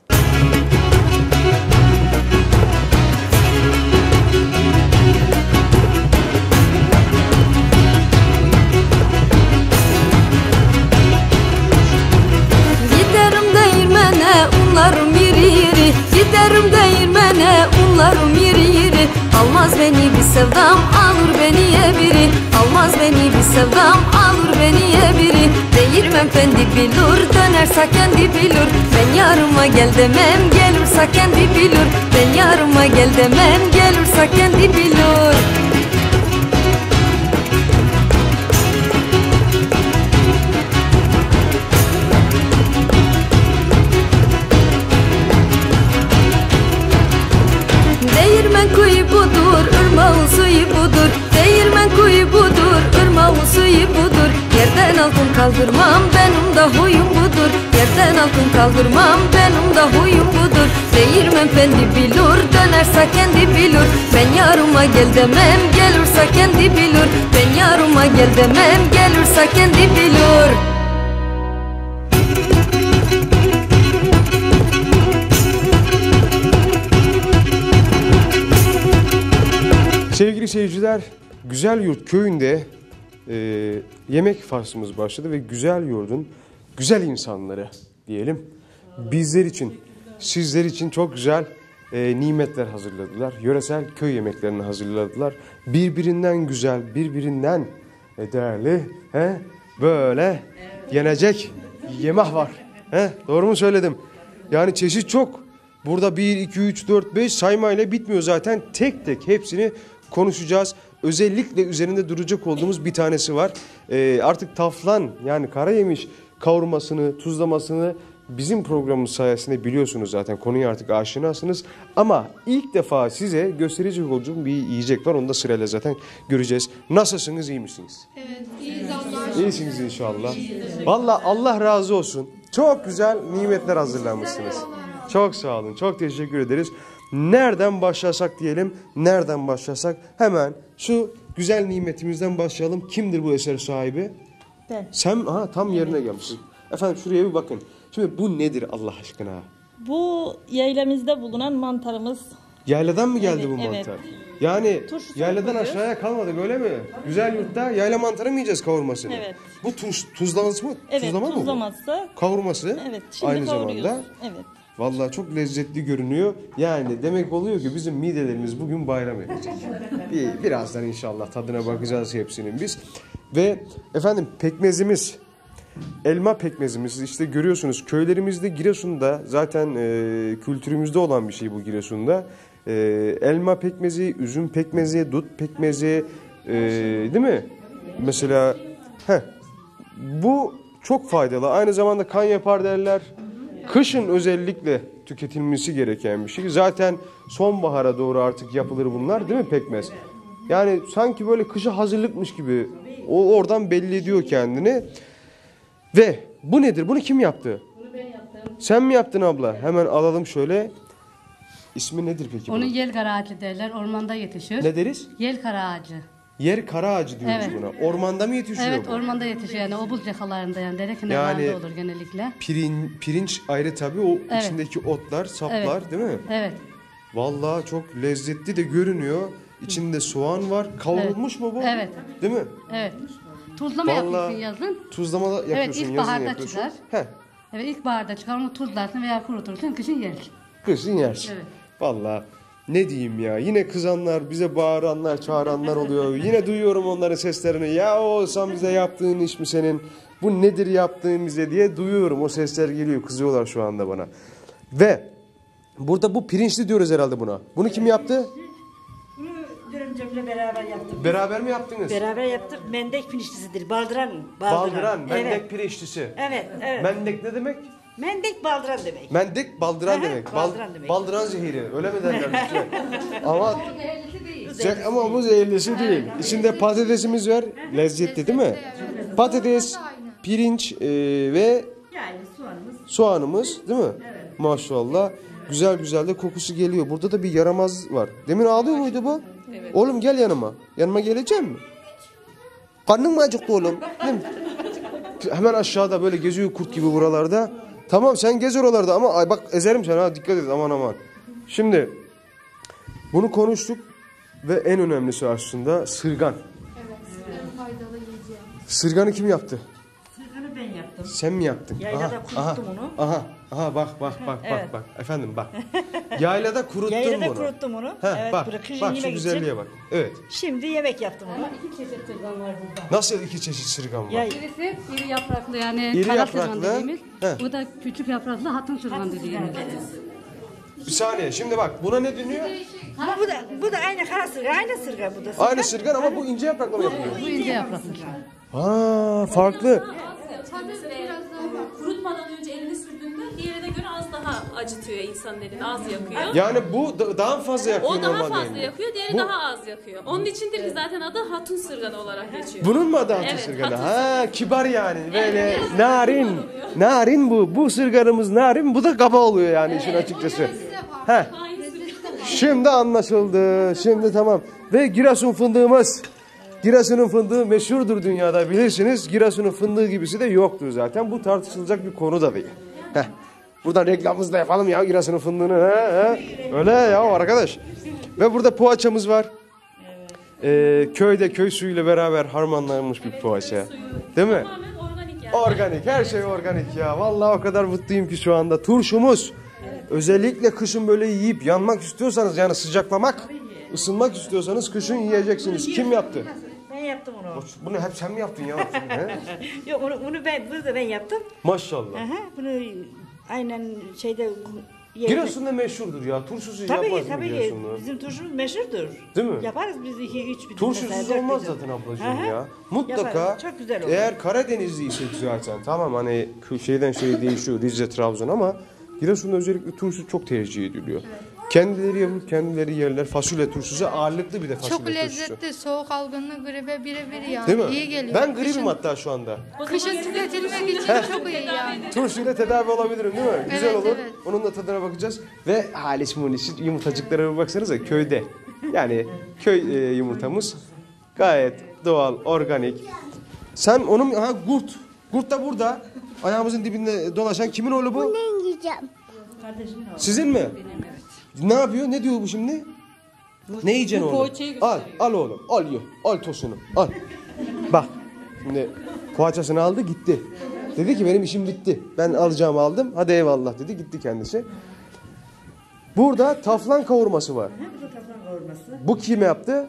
Giderim değirmene unlarım yeri yeri. Giderim değirmene unlarım yeri yeri. Almaz beni bir sevdam alır beni ye biri. Almaz beni bir sevdam alır beni ye biri. Değirmen fendi bilur dönerse kendi bilur. Ben yarıma gel demem gelirse kendi bilur. Ben yarıma gel demem gelirse kendi bilur. Değirmen kuyu budur, ırmağın suyu budur. Değirmen kuyu budur, ırmağın suyu budur. Yerden altın kaldırmam, benim de huyum budur. Yerden altın kaldırmam, benim de huyum budur. Değirmen fendi bilur, dönerse kendi bilur. Ben yarıma gel demem, gelirse kendi bilur. Ben yarıma gel demem, gelirse kendi bilur. Sevgili seyirciler, Güzel Yurt köyünde e, yemek faslımız başladı ve Güzel Yurt'un güzel insanları diyelim bizler için, sizler için çok güzel e, nimetler hazırladılar. Yöresel köy yemeklerini hazırladılar. Birbirinden güzel, birbirinden e, değerli, he, böyle yenecek yemek var. He, doğru mu söyledim? Yani çeşit çok. Burada bir, iki, üç, dört, beş saymayla bitmiyor zaten. Tek tek hepsini konuşacağız. özellikle üzerinde duracak olduğumuz bir tanesi var. Ee, artık taflan yani kara yemiş kavurmasını, tuzlamasını bizim programımız sayesinde biliyorsunuz zaten. Konuya artık aşinasınız. Ama ilk defa size gösterecek olduğum bir yiyecek var. Onu da sırayla zaten göreceğiz. Nasılsınız, iyi misiniz? Evet, iyiyiz Allah'a. İyisiniz inşallah. Vallahi Allah razı olsun. Çok güzel nimetler hazırlamışsınız. Çok sağ olun. Çok teşekkür ederiz. Nereden başlasak diyelim. Nereden başlasak? Hemen şu güzel nimetimizden başlayalım. Kimdir bu eser sahibi? Ben. Sen ha, tam yerine gelmişsin. Efendim şuraya bir bakın. Şimdi bu nedir Allah aşkına? Bu yaylamızda bulunan mantarımız. Yayladan mı geldi Evet, bu evet. mantar? Yani Turşusunu yayladan koyuyoruz. aşağıya kalmadık öyle mi? Güzel yurtta yayla mantarı mı yiyeceğiz kavurmasını? Evet. Bu tuz, tuzlaması mı? Evet, Tuzlama mı bu? tuzlaması. Kavurması. Evet, şimdi aynı kavuruyoruz. zamanda. Evet. Vallahi çok lezzetli görünüyor. Yani demek oluyor ki bizim midelerimiz bugün bayram edecek. Bir, birazdan inşallah tadına bakacağız hepsinin biz. Ve efendim pekmezimiz, elma pekmezimiz işte görüyorsunuz köylerimizde Giresun'da zaten e, kültürümüzde olan bir şey bu Giresun'da. E, elma pekmezi, üzüm pekmezi, dut pekmezi e, değil mi? Mesela heh, bu çok faydalı. Aynı zamanda kan yapar derler. Kışın özellikle tüketilmesi gereken bir şey. Zaten sonbahara doğru artık yapılır bunlar değil mi pekmez? Yani sanki böyle kışa hazırlıkmış gibi o oradan belli ediyor kendini. Ve bu nedir? Bunu kim yaptı? Bunu ben yaptım. Sen mi yaptın abla? Hemen alalım şöyle. İsmi nedir peki? Onu bunun? yel kara ağacı derler. Ormanda yetişir. Ne deriz? Yel kara ağacı. Yer kara ağacı diyoruz Evet. buna. Ormanda mı yetişiyor Evet, bu? ormanda yetişiyor. Yani obuz yakalarında yani dere kenarlarında Yani- olur genellikle. Pirin, pirinç ayrı tabii o Evet. içindeki otlar, saplar Evet. değil mi? Evet. Vallahi çok lezzetli de görünüyor. İçinde soğan var. Kavrulmuş Evet. mu bu? Evet. Değil mi? Evet. Tuzlama Vallahi yapıyorsun yazın. Tuzlama da yapıyorsun, Evet, yazın ilkbaharda yapıyorsun. çıkar. Heh, Evet, ilkbaharda çıkar. Onu tuzlarsın veya kurutursun. Kışın yersin. kışın yersin. Evet. Vallahi ne diyeyim ya. Yine kızanlar, bize bağıranlar, çağıranlar oluyor. Yine duyuyorum onların seslerini. Ya olsan bize yaptığın iş mi senin? Bu nedir yaptığın bize diye duyuyorum. O sesler geliyor. Kızıyorlar şu anda bana. Ve burada bu pirinçli diyoruz herhalde buna. Bunu kim yaptı? Bunu görümcemle beraber yaptık. Beraber mi yaptınız? Beraber yaptık. Mendek pirinçlisidir. Baldıran. Baldıran, mendek Evet. pirinçlisi. Evet, evet. Mendek ne demek? Mendek baldıran demek. Mendek baldıran Hı hı, demek. Bal- baldıran demek. Baldıran zehiri. Öyle mi derler bizde? Ama Bu Ze- ama bu zehirlisi değil. İçinde patatesimiz var. Lezzetli değil mi? Patates, pirinç e, ve Yani soğanımız. soğanımız değil mi? Maşallah. Güzel güzel de kokusu geliyor. Burada da bir yaramaz var. Demin ağlıyor muydu bu? Evet. Oğlum gel yanıma. Yanıma gelecek mi? Karnın mı acıktı oğlum? Değil mi? Hemen aşağıda böyle geziyor kurt gibi buralarda. Tamam sen gez oralarda ama ay bak ezerim seni ha dikkat et aman aman. Şimdi bunu konuştuk ve en önemlisi aslında sırgan. Faydalı yiyeceğim. Sırganı kim yaptı? Sırganı ben yaptım. Sen mi yaptın? Yaylada Aha, kuruttum aha, onu. Aha, aha bak bak bak Evet. bak bak. Efendim bak. Yaylada kuruttun Yaylada bunu. kuruttum onu. Heh, Evet, bak, bırakıcı bak şu yemek güzelliğe için. bak. Evet. Şimdi yemek yaptım onu. İki çeşit sırgan var burada. Nasıl iki çeşit sırgan var? Ya- Birisi iri yapraklı yani İri kara yapraklı, sırgan dediğimiz. he. Bu da küçük yapraklı hatun sırgan dediğimiz. Bir saniye şimdi bak buna ne deniyor? Bu, bu da bu da aynı kara sırgan, aynı sırgan bu da. Sırgan. Aynı sırgan ama bu ince yaprakla mı yapılıyor? Bu ince yapraklı. Ha farklı. Tabii biraz daha kurutmadan önce elini sürdüğünde diğerine göre az daha acıtıyor insanın elini, az yakıyor. Yani bu da- daha fazla yakıyor O daha normalde. fazla yani. yakıyor, diğeri Bu- daha az yakıyor. Onun içindir ki zaten adı hatun sırganı olarak geçiyor. Bunun mu adı hatun Evet, sırganı? hatun Ha kibar yani böyle narin. Narin bu. Bu sırganımız narin. Bu da kaba oluyor yani işin açıkçası. Heh. Şimdi anlaşıldı. Şimdi tamam. Ve Giresun fındığımız. Giresun'un fındığı meşhurdur dünyada bilirsiniz. Giresun'un fındığı gibisi de yoktur zaten. Bu tartışılacak bir konu da değil. Heh. Buradan reklamımızı da yapalım ya Giresun'un fındığını. He, he. Öyle ya arkadaş. Ve burada poğaçamız var. Ee, köyde köy suyuyla beraber harmanlanmış bir poğaça. Değil mi? Organik. Her şey organik ya. Vallahi o kadar mutluyum ki şu anda. Turşumuz. Özellikle kışın böyle yiyip yanmak istiyorsanız yani sıcaklamak, ısınmak istiyorsanız kışın yiyeceksiniz. Kim yaptı? Ben yaptım onu. Bunu hep sen mi yaptın ya? He? Yok onu, bunu ben bunu da ben yaptım. Maşallah. Aha, bunu aynen şeyde Giresun'da meşhurdur ya. Turşusu Tabii yapmaz ki mı tabii ki. Giresun'da? Bizim turşumuz meşhurdur. Değil mi? Yaparız biz iki üç bir Turşusuz mesela, dört olmaz bizim. zaten ablacığım Hı hı. ya. Mutlaka Yaparız, çok güzel olur. eğer Karadenizliysek zaten tamam hani şeyden şey değişiyor Rize, Trabzon ama Giresun'da özellikle turşu çok tercih ediliyor. Kendileri yapıp kendileri yerler. Fasulye turşusu ağırlıklı bir de fasulye Çok turşusu. lezzetli, soğuk algınlığı, gribe birebir yani. Değil mi? İyi geliyor. Ben gribim Kışın- hatta şu anda. Kışın tüketilmek için Heh. çok iyi yani. Turşuyla tedavi olabilirim değil mi? Güzel Evet, olur. evet. Onun da tadına bakacağız. Ve halis munis yumurtacıklara bir baksanıza köyde. Yani köy e, yumurtamız gayet doğal, organik. Sen onun ha gurt. Gurt da burada. Ayağımızın dibinde dolaşan kimin oğlu bu? Ne yiyeceğim? Kardeşimin oğlu. Sizin mi? Benim evet. Ne yapıyor? Ne diyor bu şimdi? Ne yiyeceksin bu oğlum? poğaçayı Al, gösteriyor. al oğlum. Al ye. Al tosunu. Al. Bak. Şimdi poğaçasını aldı gitti. Dedi ki benim işim bitti. Ben alacağımı aldım. Hadi eyvallah dedi. Gitti kendisi. Burada taflan kavurması var. Bu da taflan kavurması. Bu kim yaptı?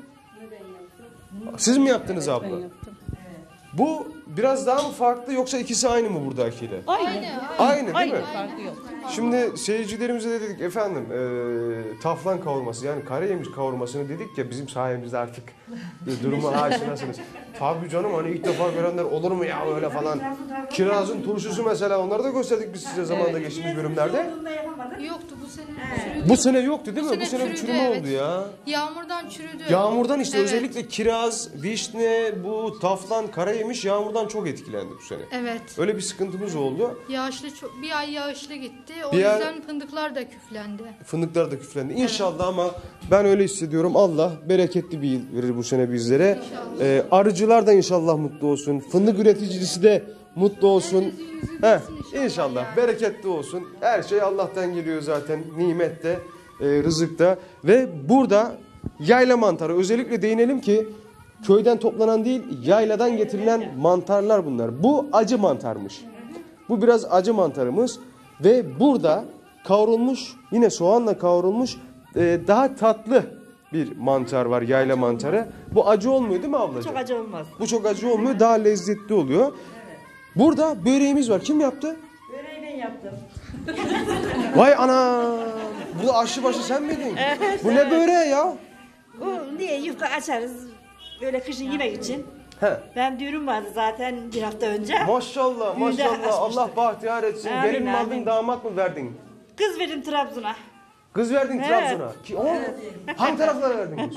Siz mi yaptınız abla? Ben yaptım. Bu biraz daha mı farklı yoksa ikisi aynı mı buradakiyle? Aynı. Aynı değil mi? Farkı yok. Şimdi seyircilerimize de dedik efendim e, taflan kavurması yani karayemiş kavurmasını dedik ya bizim sayemizde artık e, duruma aşinasınız. Tabii canım hani ilk defa görenler olur mu ya öyle falan. Kirazın turşusu mesela onları da gösterdik biz size zamanında geçtiğimiz bölümlerde. Yoktu bu sene. Çürüdü. Bu sene yoktu değil mi? Bu Bu sene sene bir çürüdü, çürüme evet. oldu ya. Yağmurdan çürüdü. Yağmurdan işte Evet. özellikle kiraz, vişne, bu taflan, karayemiş yağmurdan çok etkilendi bu sene. Evet. Öyle bir sıkıntımız oldu. Yağışlı çok, bir ay yağışlı gitti. O Bir ay- yüzden fındıklar da küflendi. Fındıklar da küflendi. İnşallah ama ben öyle hissediyorum. Allah bereketli bir yıl verir bu sene bizlere. Ee, arıcılar da inşallah mutlu olsun. Fındık üreticisi de mutlu olsun. Heh, inşallah bereketli olsun. Her şey Allah'tan geliyor zaten. Nimet de, e, rızık da. Ve burada yayla mantarı özellikle değinelim ki köyden toplanan değil yayladan getirilen mantarlar bunlar. Bu acı mantarmış. Bu biraz acı mantarımız ve burada kavrulmuş yine soğanla kavrulmuş e, daha tatlı bir mantar var yayla mantarı. Bu acı olmuyor değil mi ablacığım? Çok acı olmaz. Bu çok acı olmuyor daha lezzetli oluyor. Burada böreğimiz var. Kim yaptı? Böreği ben yaptım. Vay ana! Bu da aşçı başı sen miydin? Evet, Bu ne evet. böreği ya? Bu niye yufka açarız böyle kışın yemek için. He. Ben düğünüm vardı zaten bir hafta önce. Maşallah Düğünde maşallah açmıştık. Allah bahtiyar etsin. Amin, Gelin mi aldın amin. damat mı verdin? Kız verdim Trabzon'a. Kız verdin Evet. Trabzon'a. Ki, o, hangi taraflara verdiniz?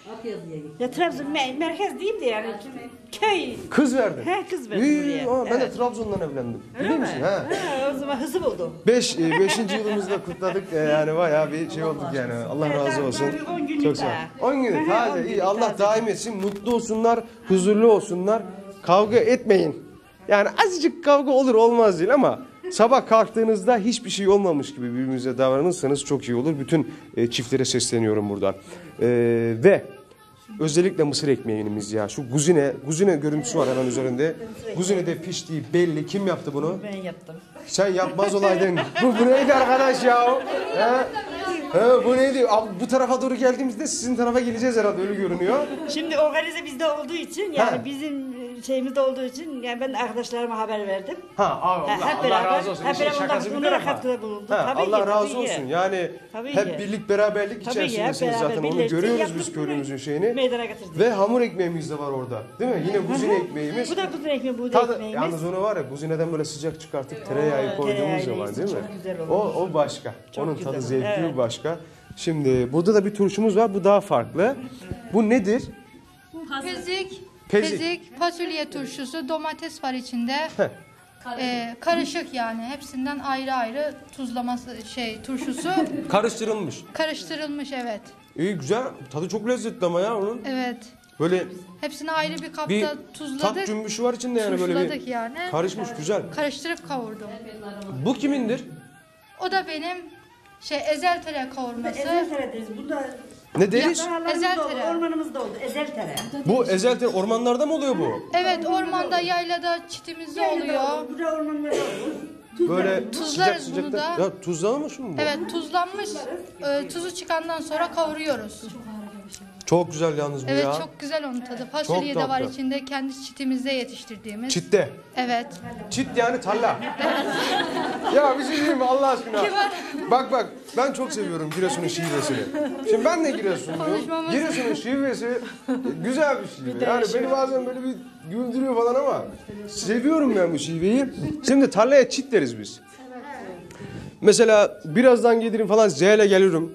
Ya Trabzon me- merkez değil de yani köy. Kız verdin. He kız verdim İyi, buraya. aa, ben de Evet. Trabzon'dan evlendim. Öyle Biliyor mi? musun? He. Ha, o zaman hızlı buldum. Beş, e, beşinci yılımızı da kutladık. E, yani bayağı bir şey olduk yani. Allah Evet, razı daha- olsun. daha bir on günlük Çok sağ ol. daha. on günlük Hı hı, on taze. iyi. günlük Allah taze. daim etsin. Mutlu olsunlar. Huzurlu olsunlar. Kavga etmeyin. Yani azıcık kavga olur olmaz değil ama sabah kalktığınızda hiçbir şey olmamış gibi birbirinize davranırsanız çok iyi olur. Bütün e, çiftlere sesleniyorum buradan. E, ve özellikle mısır ekmeğimiz ya. Şu guzine, guzine görüntüsü var hemen üzerinde. Guzine de piştiği belli. Kim yaptı bunu? Ben yaptım. Sen yapmaz olaydın. bu, bu neydi arkadaş ya? He? He, bu neydi? Abi, bu tarafa doğru geldiğimizde sizin tarafa geleceğiz herhalde öyle görünüyor. Şimdi organize bizde olduğu için yani Ha. bizim şeyimizde olduğu için yani ben arkadaşlarıma haber verdim. Ha, Allah, Ha, hep Allah beraber- razı olsun. hep İşin beraber şakası bir bunlara tarafa. katkıda bulunduk. Ha, Tabii ki, Allah razı tabii ki. olsun. Yani Tabii hep ki. birlik beraberlik Tabii ki, hep içerisindesiniz beraber zaten. Onu birleştik, görüyoruz yaptık biz bunu. köylümüzün şeyini. Meydana getirdik. Ve hamur ekmeğimiz de var orada. Değil mi? Yine buzine ekmeğimiz. Bu da buzine ekmeği, buğday Tadı, ekmeğimiz. yalnız onu var ya buzineden böyle sıcak çıkartıp tereyağı koyduğumuz tereyağıyla zaman işte değil mi? çok güzel olur. O, o başka. Çok Onun güzel tadı olur, zevki evet. başka. Şimdi burada da bir turşumuz var. Bu daha farklı. Bu nedir? Pezik, Pezik. pezik, fasulye turşusu, domates var içinde. Heh. Ee, karışık yani hepsinden ayrı ayrı tuzlaması şey turşusu Karıştırılmış. karıştırılmış evet. İyi güzel. Tadı çok lezzetli ama ya onun. Evet. Böyle Hepsini ayrı bir kapta bir tuzladık. tat cümbüşü var içinde yani böyle Tuzladık bir yani. karışmış güzel. Karıştırıp kavurdum. Bu kimindir? O da benim şey ezel tere kavurması. Ezel tere deriz. Bunda Ne deriz? yaprağlarımız Ezel da oldu, tere. ormanımızda oldu. Ezel tere. Bu ezel tere ormanlarda mı oluyor bu? Evet ormanda yaylada çitimizde oluyor. Burada ormanlarda olur. Böyle sıcak Tuzlarız sıcak bunu da. da. Ya tuzlanmış mı bu? Evet tuzlanmış e, tuzu çıkandan sonra kavuruyoruz. Çok güzel yalnız bu Evet ya. çok güzel onun tadı. Fasulye de var tatlı. içinde kendi çitimizde yetiştirdiğimiz. Çitte. Evet. Çit yani tarla. Ya bir şey diyeyim mi Allah aşkına? Bak bak ben çok seviyorum Giresun'un şivesini. Şimdi ben de Giresunluyum. Konuşmamız- Giresun'un şivesi güzel bir şive. Yani beni bazen böyle bir güldürüyor falan ama seviyorum ben bu şiveyi. Şimdi tarlaya çit deriz biz. Mesela birazdan gelirim falan Z ile gelirim.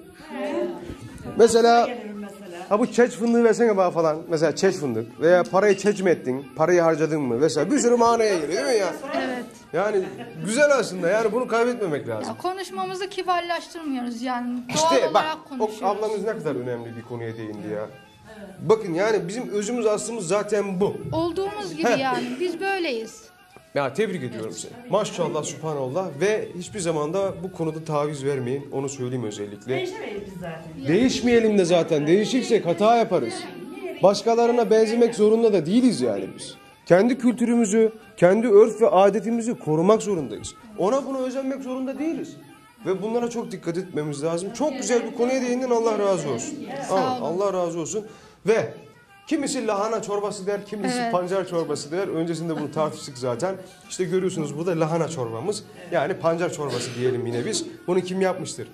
Mesela ha bu çeç fındığı versene bana falan. Mesela çeç fındık veya parayı çeç mi ettin? Parayı harcadın mı? Mesela bir sürü manaya geliyor değil mi ya? Evet. Yani güzel aslında yani bunu kaybetmemek lazım. Ya konuşmamızı kibarlaştırmıyoruz yani. Doğal İşte bak olarak o konuşuyoruz. ablamız ne kadar önemli bir konuya değindi ya. Bakın yani bizim özümüz aslımız zaten bu. Olduğumuz gibi Heh. yani biz böyleyiz. Ya tebrik ediyorum seni. Maşallah, subhanallah ve hiçbir zaman da bu konuda taviz vermeyin. Onu söyleyeyim özellikle. Değişemeyiz biz zaten. Değişmeyelim de zaten. Değişirsek hata yaparız. Başkalarına benzemek zorunda da değiliz yani biz. Kendi kültürümüzü, kendi örf ve adetimizi korumak zorundayız. Ona buna özenmek zorunda değiliz. Ve bunlara çok dikkat etmemiz lazım. Çok güzel bir konuya değindin, Allah razı olsun. Aa, Allah razı olsun. Ve kimisi lahana çorbası der, kimisi Evet. pancar çorbası der. Öncesinde bunu tartıştık zaten. İşte görüyorsunuz burada lahana çorbamız. Yani pancar çorbası diyelim yine biz. Bunu kim yapmıştır?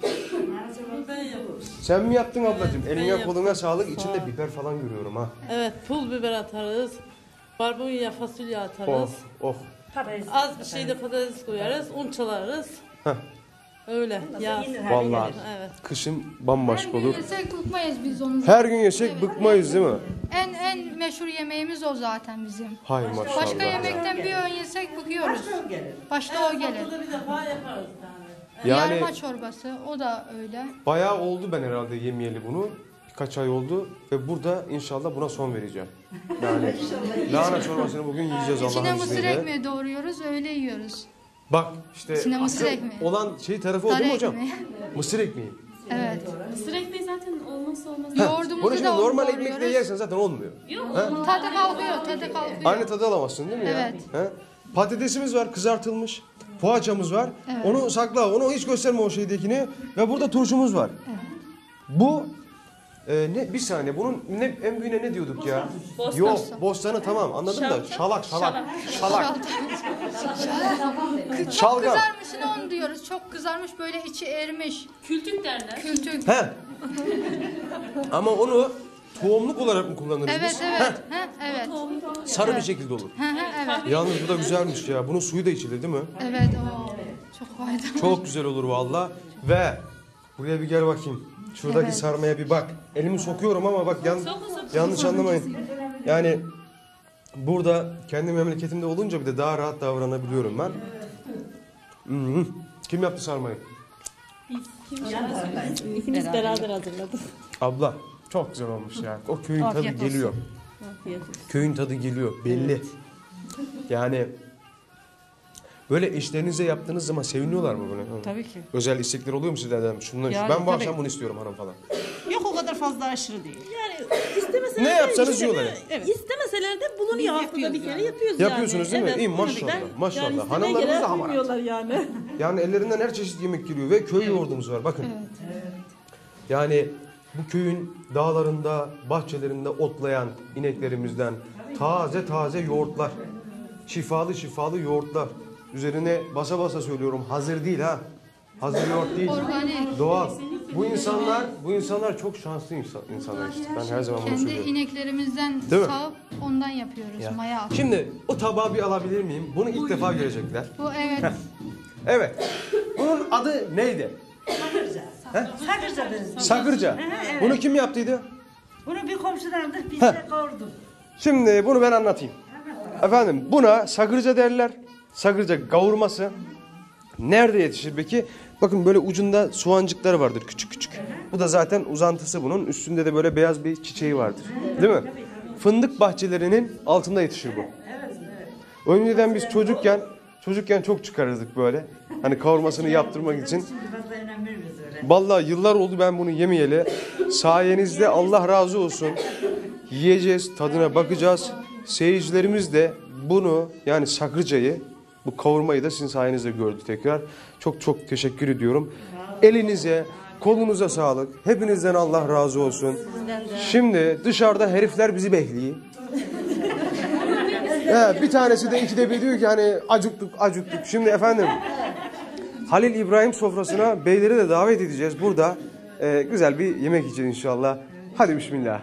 Sen mi yaptın ablacığım? Eline koluna sağlık. İçinde biber falan görüyorum ha. Evet, pul biber atarız. Barbunya, fasulye atarız. Oh, oh. Az bir şey de patates koyarız, un çalarız. Heh. Öyle. Ya. Vallahi Evet. kışın bambaşka olur. Yesek bıkmayız biz onu. Her gün yesek bıkmayız değil mi? En en meşhur yemeğimiz o zaten bizim. Hay maşallah. Başka yemekten bir öğün yesek bıkıyoruz. Başta o gelir. Bir defa yaparız yani. Yani Yarma çorbası o da öyle. bayağı oldu ben herhalde yemeyeli bunu. Birkaç ay oldu ve burada inşallah buna son vereceğim. Yani lahana çorbasını bugün yiyeceğiz İçine Allah'ın mısır izniyle. ekmeği doğruyoruz öyle yiyoruz. Bak işte İçine mısır asıl ekmeği. olan şey tarafı oldu Dar mu hocam? ekmeği. Mısır ekmeği. Evet. Mısır ekmeği zaten olmazsa olmaz. Heh, Yoğurdumuzu bunu şimdi da normal doğruyoruz. ekmekle yersen zaten olmuyor. Yok. Ha? Tadı kalkıyor, tadı kalkıyor. Aynı tadı alamazsın değil mi ya? Evet. Ha? Patatesimiz var kızartılmış. Poğaçamız var. Evet. Onu sakla. Onu hiç gösterme o şeydekini. Ve burada turşumuz var. Bu e, ne bir saniye bunun ne en büyüğüne ne diyorduk ya? Bostan. Yok bostanı tamam anladım da şalak şalak şalak. Çok Şalgam. kızarmışını onu diyoruz. Çok kızarmış böyle içi erimiş. Kültük derler. Kültük. He. Ama onu tohumluk olarak mı kullanırız Evet biz? evet. Heh. Ha, evet. Sarı bir şekilde olur. Hı hı, evet. Yalnız bu da güzelmiş ya. Bunun suyu da içilir değil mi? Evet o çok faydalı. Çok güzel olur valla. Ve buraya bir gel bakayım. Şuradaki Evet. sarmaya bir bak. Elimi sokuyorum ama bak yan, yanlış anlamayın. Yani burada kendi memleketimde olunca bir de daha rahat davranabiliyorum ben. Hı-hı. Kim yaptı sarmayı? İkimiz beraber hazırladık. Abla çok güzel olmuş ya. O köyün tadı Afiyet olsun. geliyor. Afiyet olsun. Köyün tadı geliyor belli. Yani böyle eşlerinize yaptığınız zaman seviniyorlar mı bunu? Tabii ki. Özel istekler oluyor mu sizlerden? Şundan, Yani ben bu tabii. akşam bunu istiyorum hanım falan. Yok o kadar fazla aşırı değil. Yani istemeseler Ne de yapsanız isteme- yiyorlar. Evet. İstemeseler de bulunuyor haftada bir kere yapıyoruz Yapıyorsunuz yani. değil mi? İyi, bunu maşallah, birden- maşallah. Yani istemeye Hanımlarımız gelen da hamarat. bilmiyorlar yani. Yani ellerinden her çeşit yemek geliyor ve köy yoğurdumuz var bakın. Yani bu köyün dağlarında, bahçelerinde otlayan ineklerimizden taze taze yoğurtlar. Şifalı şifalı yoğurtlar. Üzerine basa basa söylüyorum hazır değil ha. Hazır yoğurt değil. Organik. Doğal. Bu insanlar, bu insanlar çok şanslı insan, insanlar işte. Ben her zaman bunu Kendi söylüyorum. ineklerimizden Değil mi? sağıp ondan yapıyoruz Ya. maya atıp. Şimdi o tabağı bir alabilir miyim? Bunu ilk defa görecekler. Bu evet. Heh. Evet. Bunun adı neydi? Sakırca. He? Sakırca biz. Sakırca. Hı hı, evet. Bunu kim yaptıydı? Bunu bir komşudan aldık biz Heh. de kavurduk. Şimdi bunu ben anlatayım. Efendim buna sakırca derler. Sakırca kavurması. Nerede yetişir peki? Bakın böyle ucunda soğancıklar vardır küçük küçük. Bu da zaten uzantısı bunun. Üstünde de böyle beyaz bir çiçeği vardır. Değil mi? Fındık bahçelerinin altında yetişir bu. Önceden biz çocukken çocukken çok çıkarırdık böyle. Hani kavurmasını yaptırmak için. Şimdi fazla önem vermiyoruz öyle. Vallahi yıllar oldu ben bunu yemeyeli. Sayenizde Allah razı olsun. Yiyeceğiz, tadına bakacağız. Seyircilerimiz de bunu yani sakırcayı, bu kavurmayı da sizin sayenizde gördü tekrar. Çok çok teşekkür ediyorum. Elinize, Kolunuza sağlık. Hepinizden Allah razı olsun. Şimdi dışarıda herifler bizi bekliyor. He, bir tanesi de ikide bir diyor ki hani acıktık acıktık. Şimdi efendim Halil İbrahim sofrasına beyleri de davet edeceğiz. Burada e, güzel bir yemek yiyeceğiz inşallah. Hadi bismillah.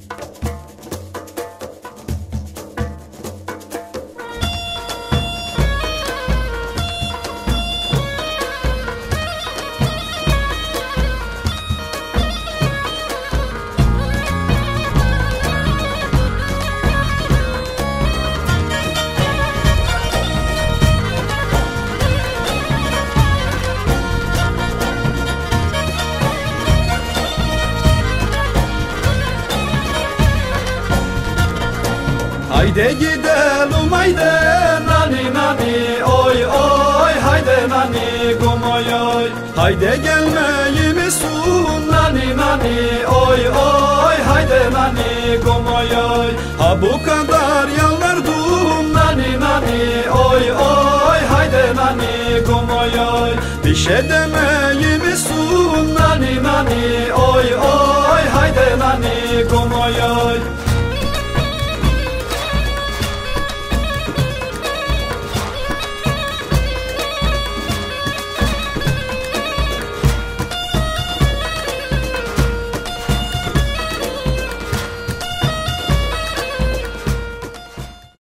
Haydi gidelim haydi nani nani oy oy haydi nani gomoy oy haydi gelmeyi misun nani nani oy oy haydi nani gomoy oy ha bu kadar yalvardım nani nani oy oy haydi nani gomoy oy bir şey demeyi misun nani nani oy oy haydi nani gomoy